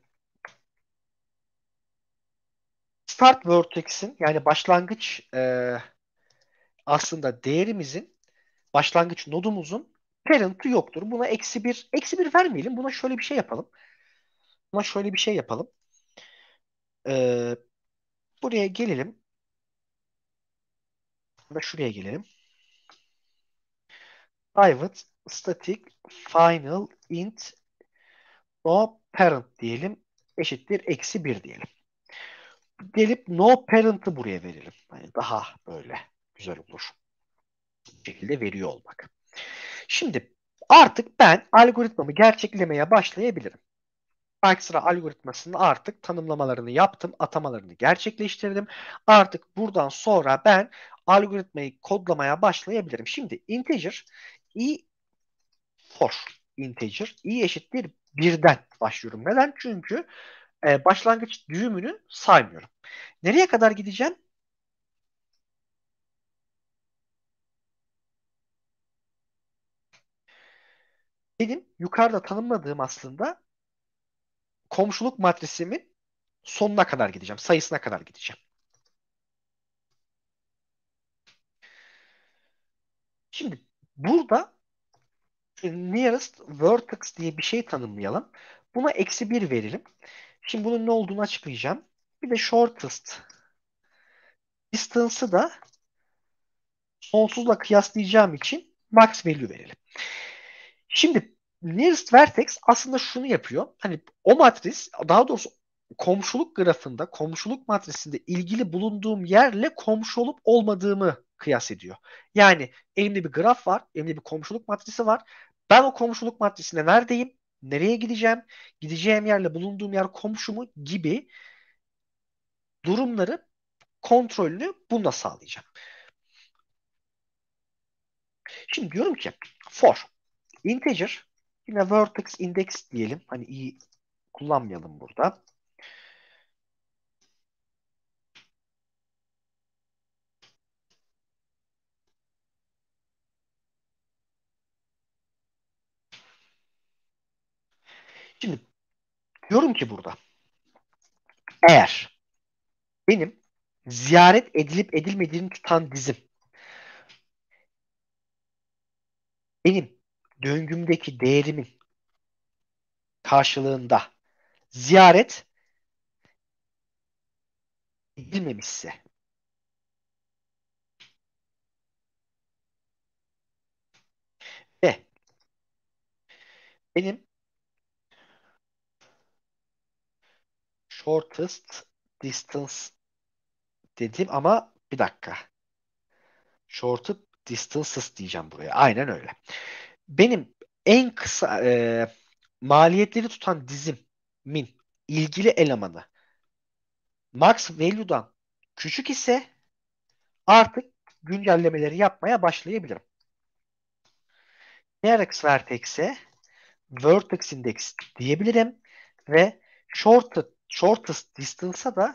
start vertex'in yani başlangıç e, aslında değerimizin başlangıç nodumuzun parent'ı yoktur. Buna eksi bir eksi bir vermeyelim. Buna şöyle bir şey yapalım. Buna şöyle bir şey yapalım. E, buraya gelelim. Da şuraya gelelim. Private static final int no parent diyelim. Eşittir eksi bir diyelim. Gelip no parent'ı buraya verelim. Yani daha böyle güzel olur. Bu şekilde veriyor olmak. Şimdi artık ben algoritmamı gerçeklemeye başlayabilirim. Parksera algoritmasının artık tanımlamalarını yaptım, atamalarını gerçekleştirdim. Artık buradan sonra ben algoritmayı kodlamaya başlayabilirim. Şimdi integer i for integer i eşittir birden başlıyorum. Neden? Çünkü e, başlangıç düğümünü saymıyorum. Nereye kadar gideceğim? Benim yukarıda tanımladığım aslında komşuluk matrisimin sonuna kadar gideceğim. Sayısına kadar gideceğim. Şimdi burada nearest vertex diye bir şey tanımlayalım. Buna eksi bir verelim. Şimdi bunun ne olduğunu açıklayacağım. Bir de shortest distance'ı da sonsuzla kıyaslayacağım için max value verelim. Şimdi nearest vertex aslında şunu yapıyor. Hani o matris, daha doğrusu komşuluk grafında, komşuluk matrisinde ilgili bulunduğum yerle komşu olup olmadığımı kıyas ediyor. Yani elimde bir graf var, elimde bir komşuluk matrisi var. Ben o komşuluk matrisinde neredeyim? Nereye gideceğim? Gideceğim yerle bulunduğum yer komşu mu gibi durumları kontrolünü bununla sağlayacağım. Şimdi diyorum ki for integer, yine vertex index diyelim. Hani iyi kullanmayalım burada. Şimdi diyorum ki burada eğer benim ziyaret edilip edilmediğini tutan dizim benim döngümdeki değerimin karşılığında ziyaret edilmemişse ve benim shortest distance dedim ama bir dakika. Shortest distances diyeceğim buraya. Aynen öyle. Benim en kısa e, maliyetleri tutan dizimin ilgili elemanı max value'dan küçük ise artık güncellemeleri yapmaya başlayabilirim. Nearest vertex'e vertex index diyebilirim ve shortest, shortest distance'a da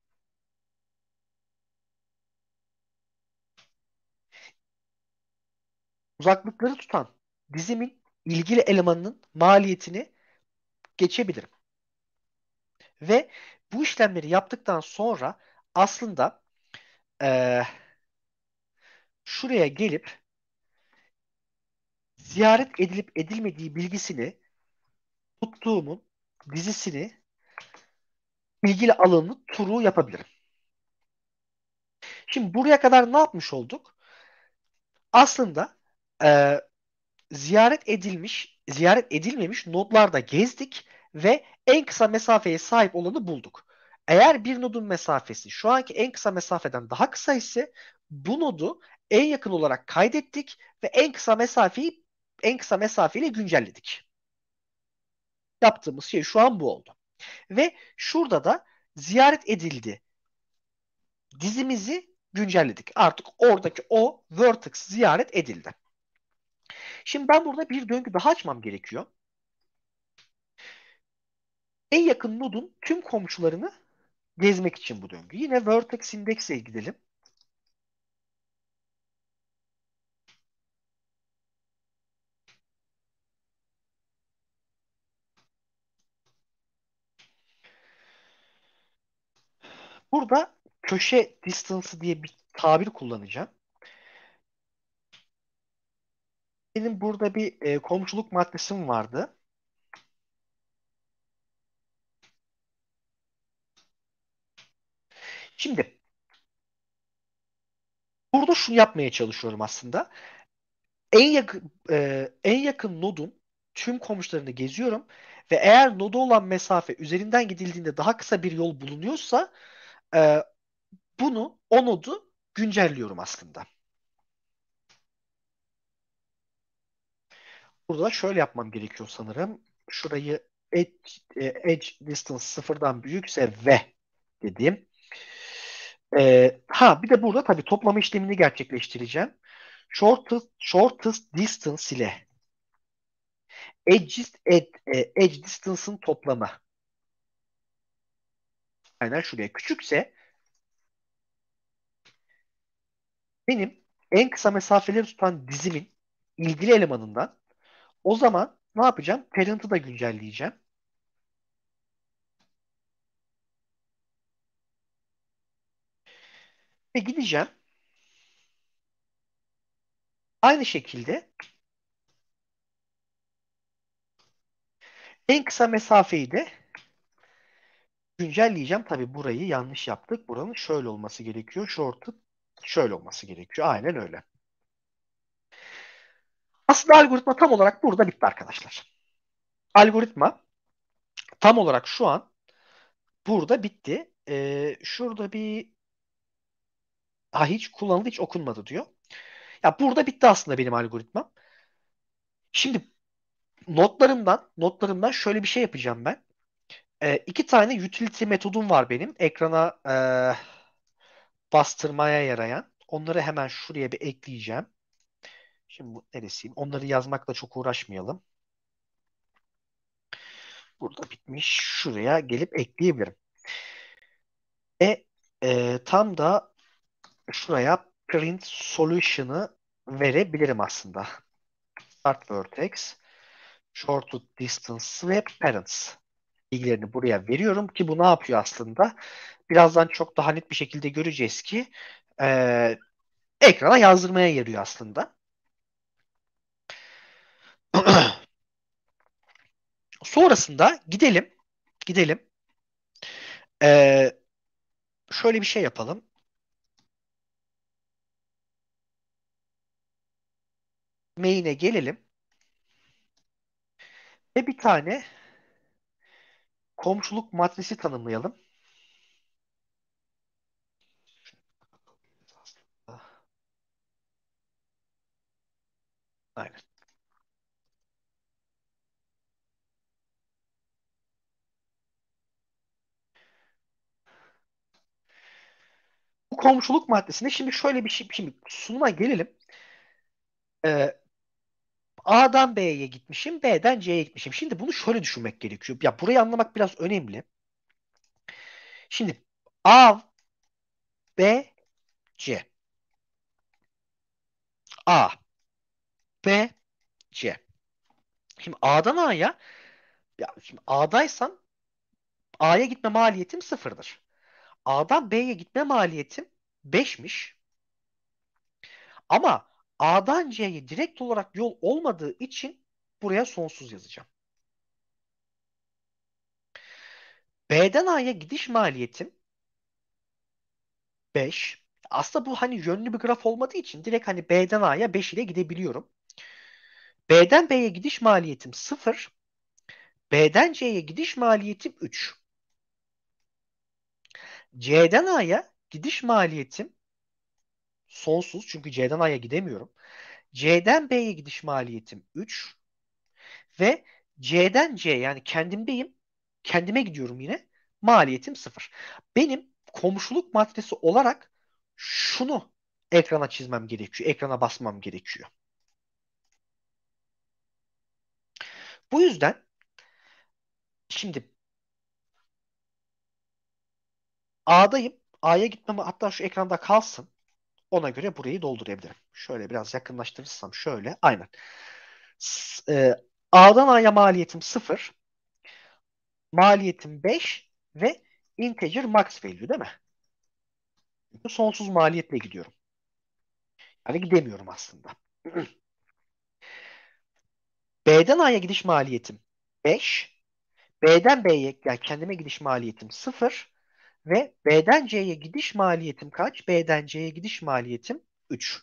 uzaklıkları tutan dizimin ilgili elemanının maliyetini geçebilirim. Ve bu işlemleri yaptıktan sonra aslında e, şuraya gelip ziyaret edilip edilmediği bilgisini tuttuğumun dizisini ilgili alanını turu yapabilirim. Şimdi buraya kadar ne yapmış olduk? Aslında e, ziyaret edilmiş, ziyaret edilmemiş nodlarda gezdik ve en kısa mesafeye sahip olanı bulduk. Eğer bir nodun mesafesi şu anki en kısa mesafeden daha kısa ise bu nodu en yakın olarak kaydettik ve en kısa mesafeyi en kısa mesafeyle güncelledik. Yaptığımız şey şu an bu oldu. Ve şurada da ziyaret edildi dizimizi güncelledik. Artık oradaki o vertex ziyaret edildi. Şimdi ben burada bir döngü daha açmam gerekiyor. En yakın nodun tüm komşularını gezmek için bu döngü. Yine vertex index'e gidelim. Burada köşe distance diye bir tabir kullanacağım. Benim burada bir e, komşuluk matrisim vardı. Şimdi burada şunu yapmaya çalışıyorum aslında. En yakın e, en yakın nodun tüm komşularını geziyorum ve eğer noda olan mesafe üzerinden gidildiğinde daha kısa bir yol bulunuyorsa e, bunu o nodu güncelliyorum aslında. Burada şöyle yapmam gerekiyor sanırım. Şurayı edge, e, edge distance sıfırdan büyükse ve dediğim. E, ha bir de burada tabii toplama işlemini gerçekleştireceğim. Shortest, shortest distance ile Edge, ed, e, edge distance'ın toplamı. Aynen şuraya. Küçükse benim en kısa mesafeleri tutan dizimin ilgili elemanından, o zaman ne yapacağım? Parent'ı da güncelleyeceğim. Ve gideceğim. Aynı şekilde en kısa mesafeyi de güncelleyeceğim. Tabii burayı yanlış yaptık. Buranın şöyle olması gerekiyor. Short'un şöyle olması gerekiyor. Aynen öyle. Aslında algoritma tam olarak burada bitti arkadaşlar. Algoritma tam olarak şu an burada bitti. Ee, şurada bir ha, hiç kullanıldı, hiç okunmadı diyor. Ya burada bitti aslında benim algoritmam. Şimdi notlarımdan notlarımdan şöyle bir şey yapacağım ben. Ee, iki tane utility metodum var benim. Ekrana e, bastırmaya yarayan. Onları hemen şuraya bir ekleyeceğim. Şimdi bu neresiyim? Onları yazmakla çok uğraşmayalım. Burada bitmiş. Şuraya gelip ekleyebilirim. E, e tam da şuraya print solution'ı verebilirim aslında. Start vertex, shortest distance ve parents bilgilerini buraya veriyorum ki bu ne yapıyor aslında? Birazdan çok daha net bir şekilde göreceğiz ki e, ekrana yazdırmaya yarıyor aslında. Sonrasında gidelim gidelim e, şöyle bir şey yapalım. Main'e gelelim ve bir tane komşuluk matrisi tanımlayalım. Aynen. Bu komşuluk maddesinde şimdi şöyle bir şey, şimdi sunuma gelelim. Ee, A'dan B'ye gitmişim, B'den C'ye gitmişim. Şimdi bunu şöyle düşünmek gerekiyor. Ya burayı anlamak biraz önemli. Şimdi A, B, C. A, B, C. Şimdi A'dan A'ya, ya şimdi A'daysam A'ya gitme maliyetim sıfırdır. A'dan B'ye gitme maliyetim beşmiş. Ama A'dan C'ye direkt olarak yol olmadığı için buraya sonsuz yazacağım. B'den A'ya gidiş maliyetim beş. Aslında bu hani yönlü bir graf olmadığı için direkt hani B'den A'ya beş ile gidebiliyorum. B'den B'ye gidiş maliyetim sıfır. B'den C'ye gidiş maliyetim üç. C'den A'ya gidiş maliyetim sonsuz çünkü C'den A'ya gidemiyorum. C'den B'ye gidiş maliyetim üç ve C'den C yani kendimdeyim. Kendime gidiyorum yine. Maliyetim sıfır. Benim komşuluk matrisi olarak şunu ekrana çizmem gerekiyor. Ekrana basmam gerekiyor. Bu yüzden şimdi A'dayım. A'ya gitmem hatta şu ekranda kalsın. Ona göre burayı doldurabilirim. Şöyle biraz yakınlaştırırsam şöyle. Aynen. S- e, A'dan A'ya maliyetim sıfır. Maliyetim beş ve integer max value değil mi? Çünkü sonsuz maliyetle gidiyorum. Yani gidemiyorum aslında. B'den A'ya gidiş maliyetim beş. B'den B'ye yani kendime gidiş maliyetim sıfır. Ve B'den C'ye gidiş maliyetim kaç? B'den C'ye gidiş maliyetim üç.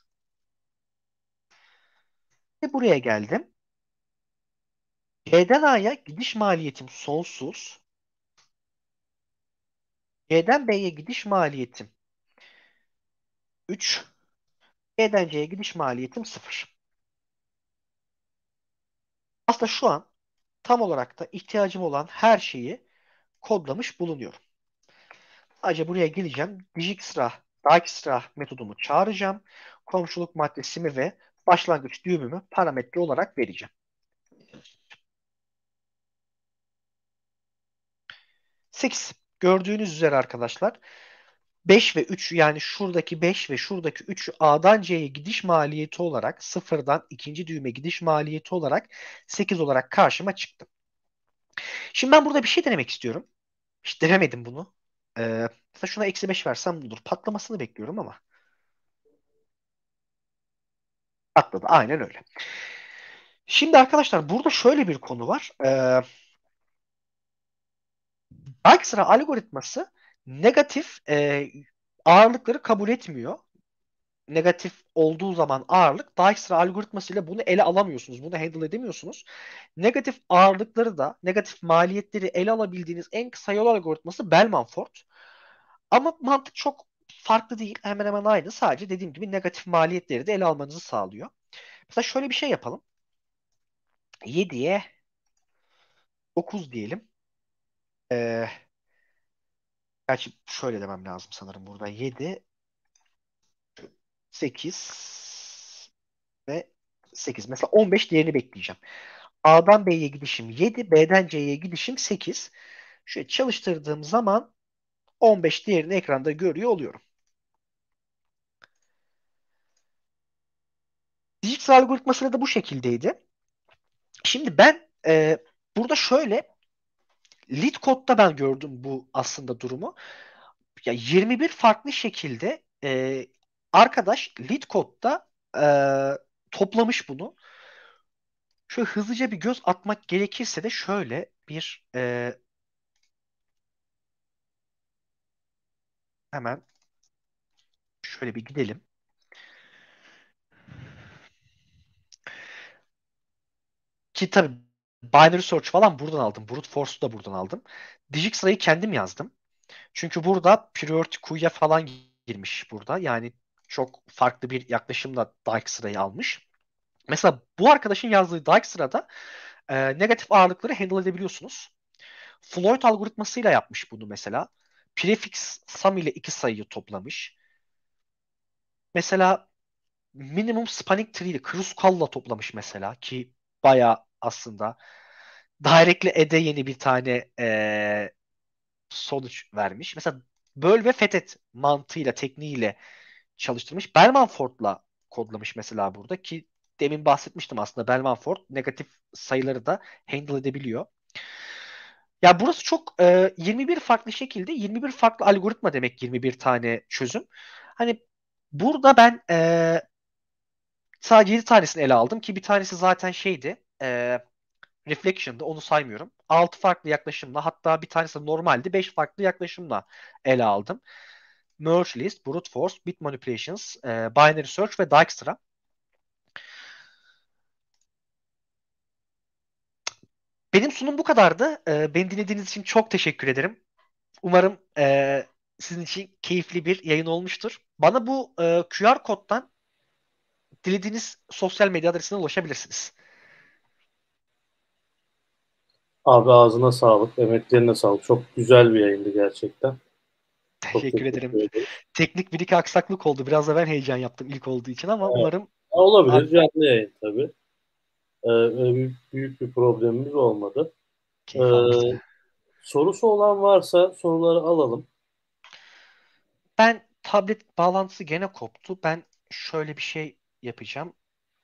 Ve buraya geldim. C'den A'ya gidiş maliyetim sonsuz. C'den B'ye gidiş maliyetim üç. C'den C'ye gidiş maliyetim sıfır. Aslında şu an tam olarak da ihtiyacım olan her şeyi kodlamış bulunuyorum. Ayrıca buraya geleceğim. Dijkstra, Dijkstra metodumu çağıracağım. Komşuluk maddesimi ve başlangıç düğümümü parametre olarak vereceğim. sekiz. Gördüğünüz üzere arkadaşlar beş ve üç, yani şuradaki beş ve şuradaki üç A'dan C'ye gidiş maliyeti olarak, sıfırdan ikinci düğme gidiş maliyeti olarak sekiz olarak karşıma çıktı. Şimdi ben burada bir şey denemek istiyorum. Hiç denemedim bunu. Ee, mesela şuna eksi beş versem olur. Patlamasını bekliyorum ama. Patladı. Aynen öyle. Şimdi arkadaşlar burada şöyle bir konu var. Ee, Dijkstra algoritması negatif e, ağırlıkları kabul etmiyor. Negatif olduğu zaman ağırlık, Dijkstra algoritmasıyla bunu ele alamıyorsunuz. Bunu handle edemiyorsunuz. Negatif ağırlıkları da, negatif maliyetleri ele alabildiğiniz en kısa yol algoritması Bellman-Ford. Ama mantık çok farklı değil. Hemen hemen aynı. Sadece dediğim gibi negatif maliyetleri de ele almanızı sağlıyor. Mesela şöyle bir şey yapalım. yediye dokuz diyelim. Ee, gerçi şöyle demem lazım sanırım burada. yedi, sekiz ve sekiz. Mesela on beş diğerini bekleyeceğim. A'dan B'ye gidişim yedi, B'den C'ye gidişim sekiz. Şöyle çalıştırdığım zaman on beş diğerini ekranda görüyor oluyorum. Dijkstra algoritması da bu şekildeydi. Şimdi ben e, burada şöyle LeetCode'da ben gördüm bu aslında durumu. Ya yirmi bir farklı şekilde e, arkadaş LeetCode'da e, toplamış bunu. Şöyle hızlıca bir göz atmak gerekirse de şöyle bir e, hemen şöyle bir gidelim. Ki tabii binary search falan buradan aldım. Brute force'u da buradan aldım. Dijkstra'yı kendim yazdım. Çünkü burada priority queue'ya falan girmiş burada. Yani çok farklı bir yaklaşımla Dijkstra'yı almış. Mesela bu arkadaşın yazdığı Dijkstra'da e, negatif ağırlıkları handle edebiliyorsunuz. Floyd algoritmasıyla yapmış bunu mesela. Prefix sum ile iki sayıyı toplamış. Mesela minimum spanning tree ile Kruskal toplamış mesela ki baya aslında directly add'e yeni bir tane e, sonuç vermiş. Mesela böl ve fethet mantığıyla, tekniğiyle çalıştırmış. Bellman-Ford'la kodlamış mesela burada ki demin bahsetmiştim aslında Bellman-Ford negatif sayıları da handle edebiliyor. Ya burası çok e, yirmi bir farklı şekilde yirmi bir farklı algoritma demek yirmi bir tane çözüm. Hani burada ben e, sadece yedi tanesini ele aldım ki bir tanesi zaten şeydi. E, Reflection'da onu saymıyorum. altı farklı yaklaşımla hatta bir tanesi de normaldi. beş farklı yaklaşımla ele aldım. Merge List, Brute Force, Bit Manipulations, e, Binary Search ve Dijkstra. Benim sunum bu kadardı. E, beni dinlediğiniz için çok teşekkür ederim. Umarım e, sizin için keyifli bir yayın olmuştur. Bana bu e, Q R koddan dilediğiniz sosyal medya adresine ulaşabilirsiniz. Abi ağzına sağlık, emeklerine sağlık. Çok güzel bir yayındı gerçekten. Çok Teşekkür ederim. teşekkür ederim. Teknik bir iki aksaklık oldu. Biraz da ben heyecan yaptım ilk olduğu için ama Evet. umarım Olabilir, canlı yayın tabii. Ee, büyük, büyük bir problemimiz olmadı. Ee, keyif almıştır. sorusu olan varsa soruları alalım. Ben tablet bağlantısı gene koptu. Ben şöyle bir şey yapacağım.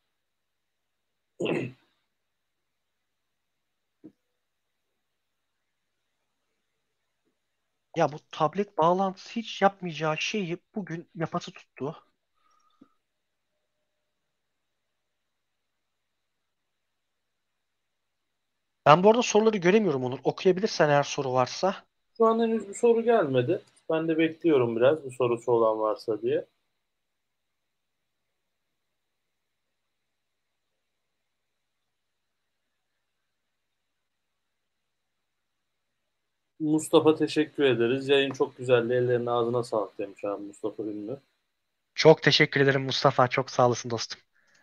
Ya bu tablet bağlantısı hiç yapmayacağı şeyi bugün yapası tuttu. Ben bu arada soruları göremiyorum Onur. Okuyabilirsen eğer soru varsa. Şu an henüz bir soru gelmedi. Ben de bekliyorum biraz bir sorusu olan varsa diye. Mustafa teşekkür ederiz. Yayın çok güzeldi. Ellerine ağzına sağlık demiş abi Mustafa Ünlü. Çok teşekkür ederim Mustafa. Çok sağ olasın dostum.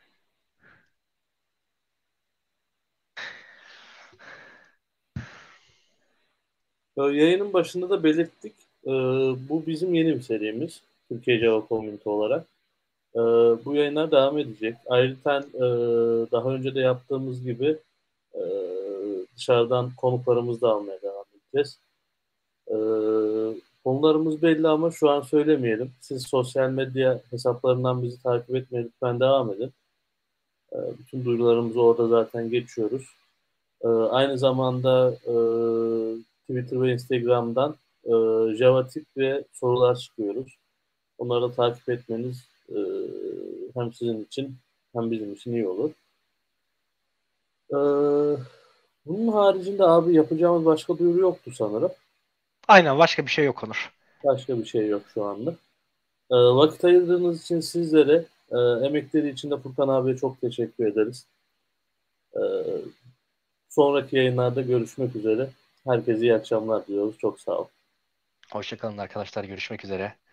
Ee, yayının başında da belirttik. Ee, bu bizim yeni bir serimiz. Türkiye Java Community olarak. Ee, bu yayınlar devam edecek. Ayrıca e, daha önce de yaptığımız gibi e, dışarıdan konuklarımızı da almaya devam edeceğiz. E, Konularımız belli ama şu an söylemeyelim. Siz sosyal medya hesaplarından bizi takip etmeye lütfen devam edin. E, bütün duyurularımızı orada zaten geçiyoruz. E, aynı zamanda e, Twitter ve Instagram'dan e, Javatik ve sorular çıkıyoruz. Onları da takip etmeniz e, hem sizin için hem bizim için iyi olur. E, Bunun haricinde abi yapacağımız başka duyuru yoktu sanırım. Aynen, başka bir şey yok Onur. Başka bir şey yok şu anda. E, vakit ayırdığınız için sizlere, e, emekleri için de Furkan abiye çok teşekkür ederiz. E, Sonraki yayınlarda görüşmek üzere. Herkese iyi akşamlar diliyoruz. Çok sağ olun. Hoşçakalın arkadaşlar. Görüşmek üzere.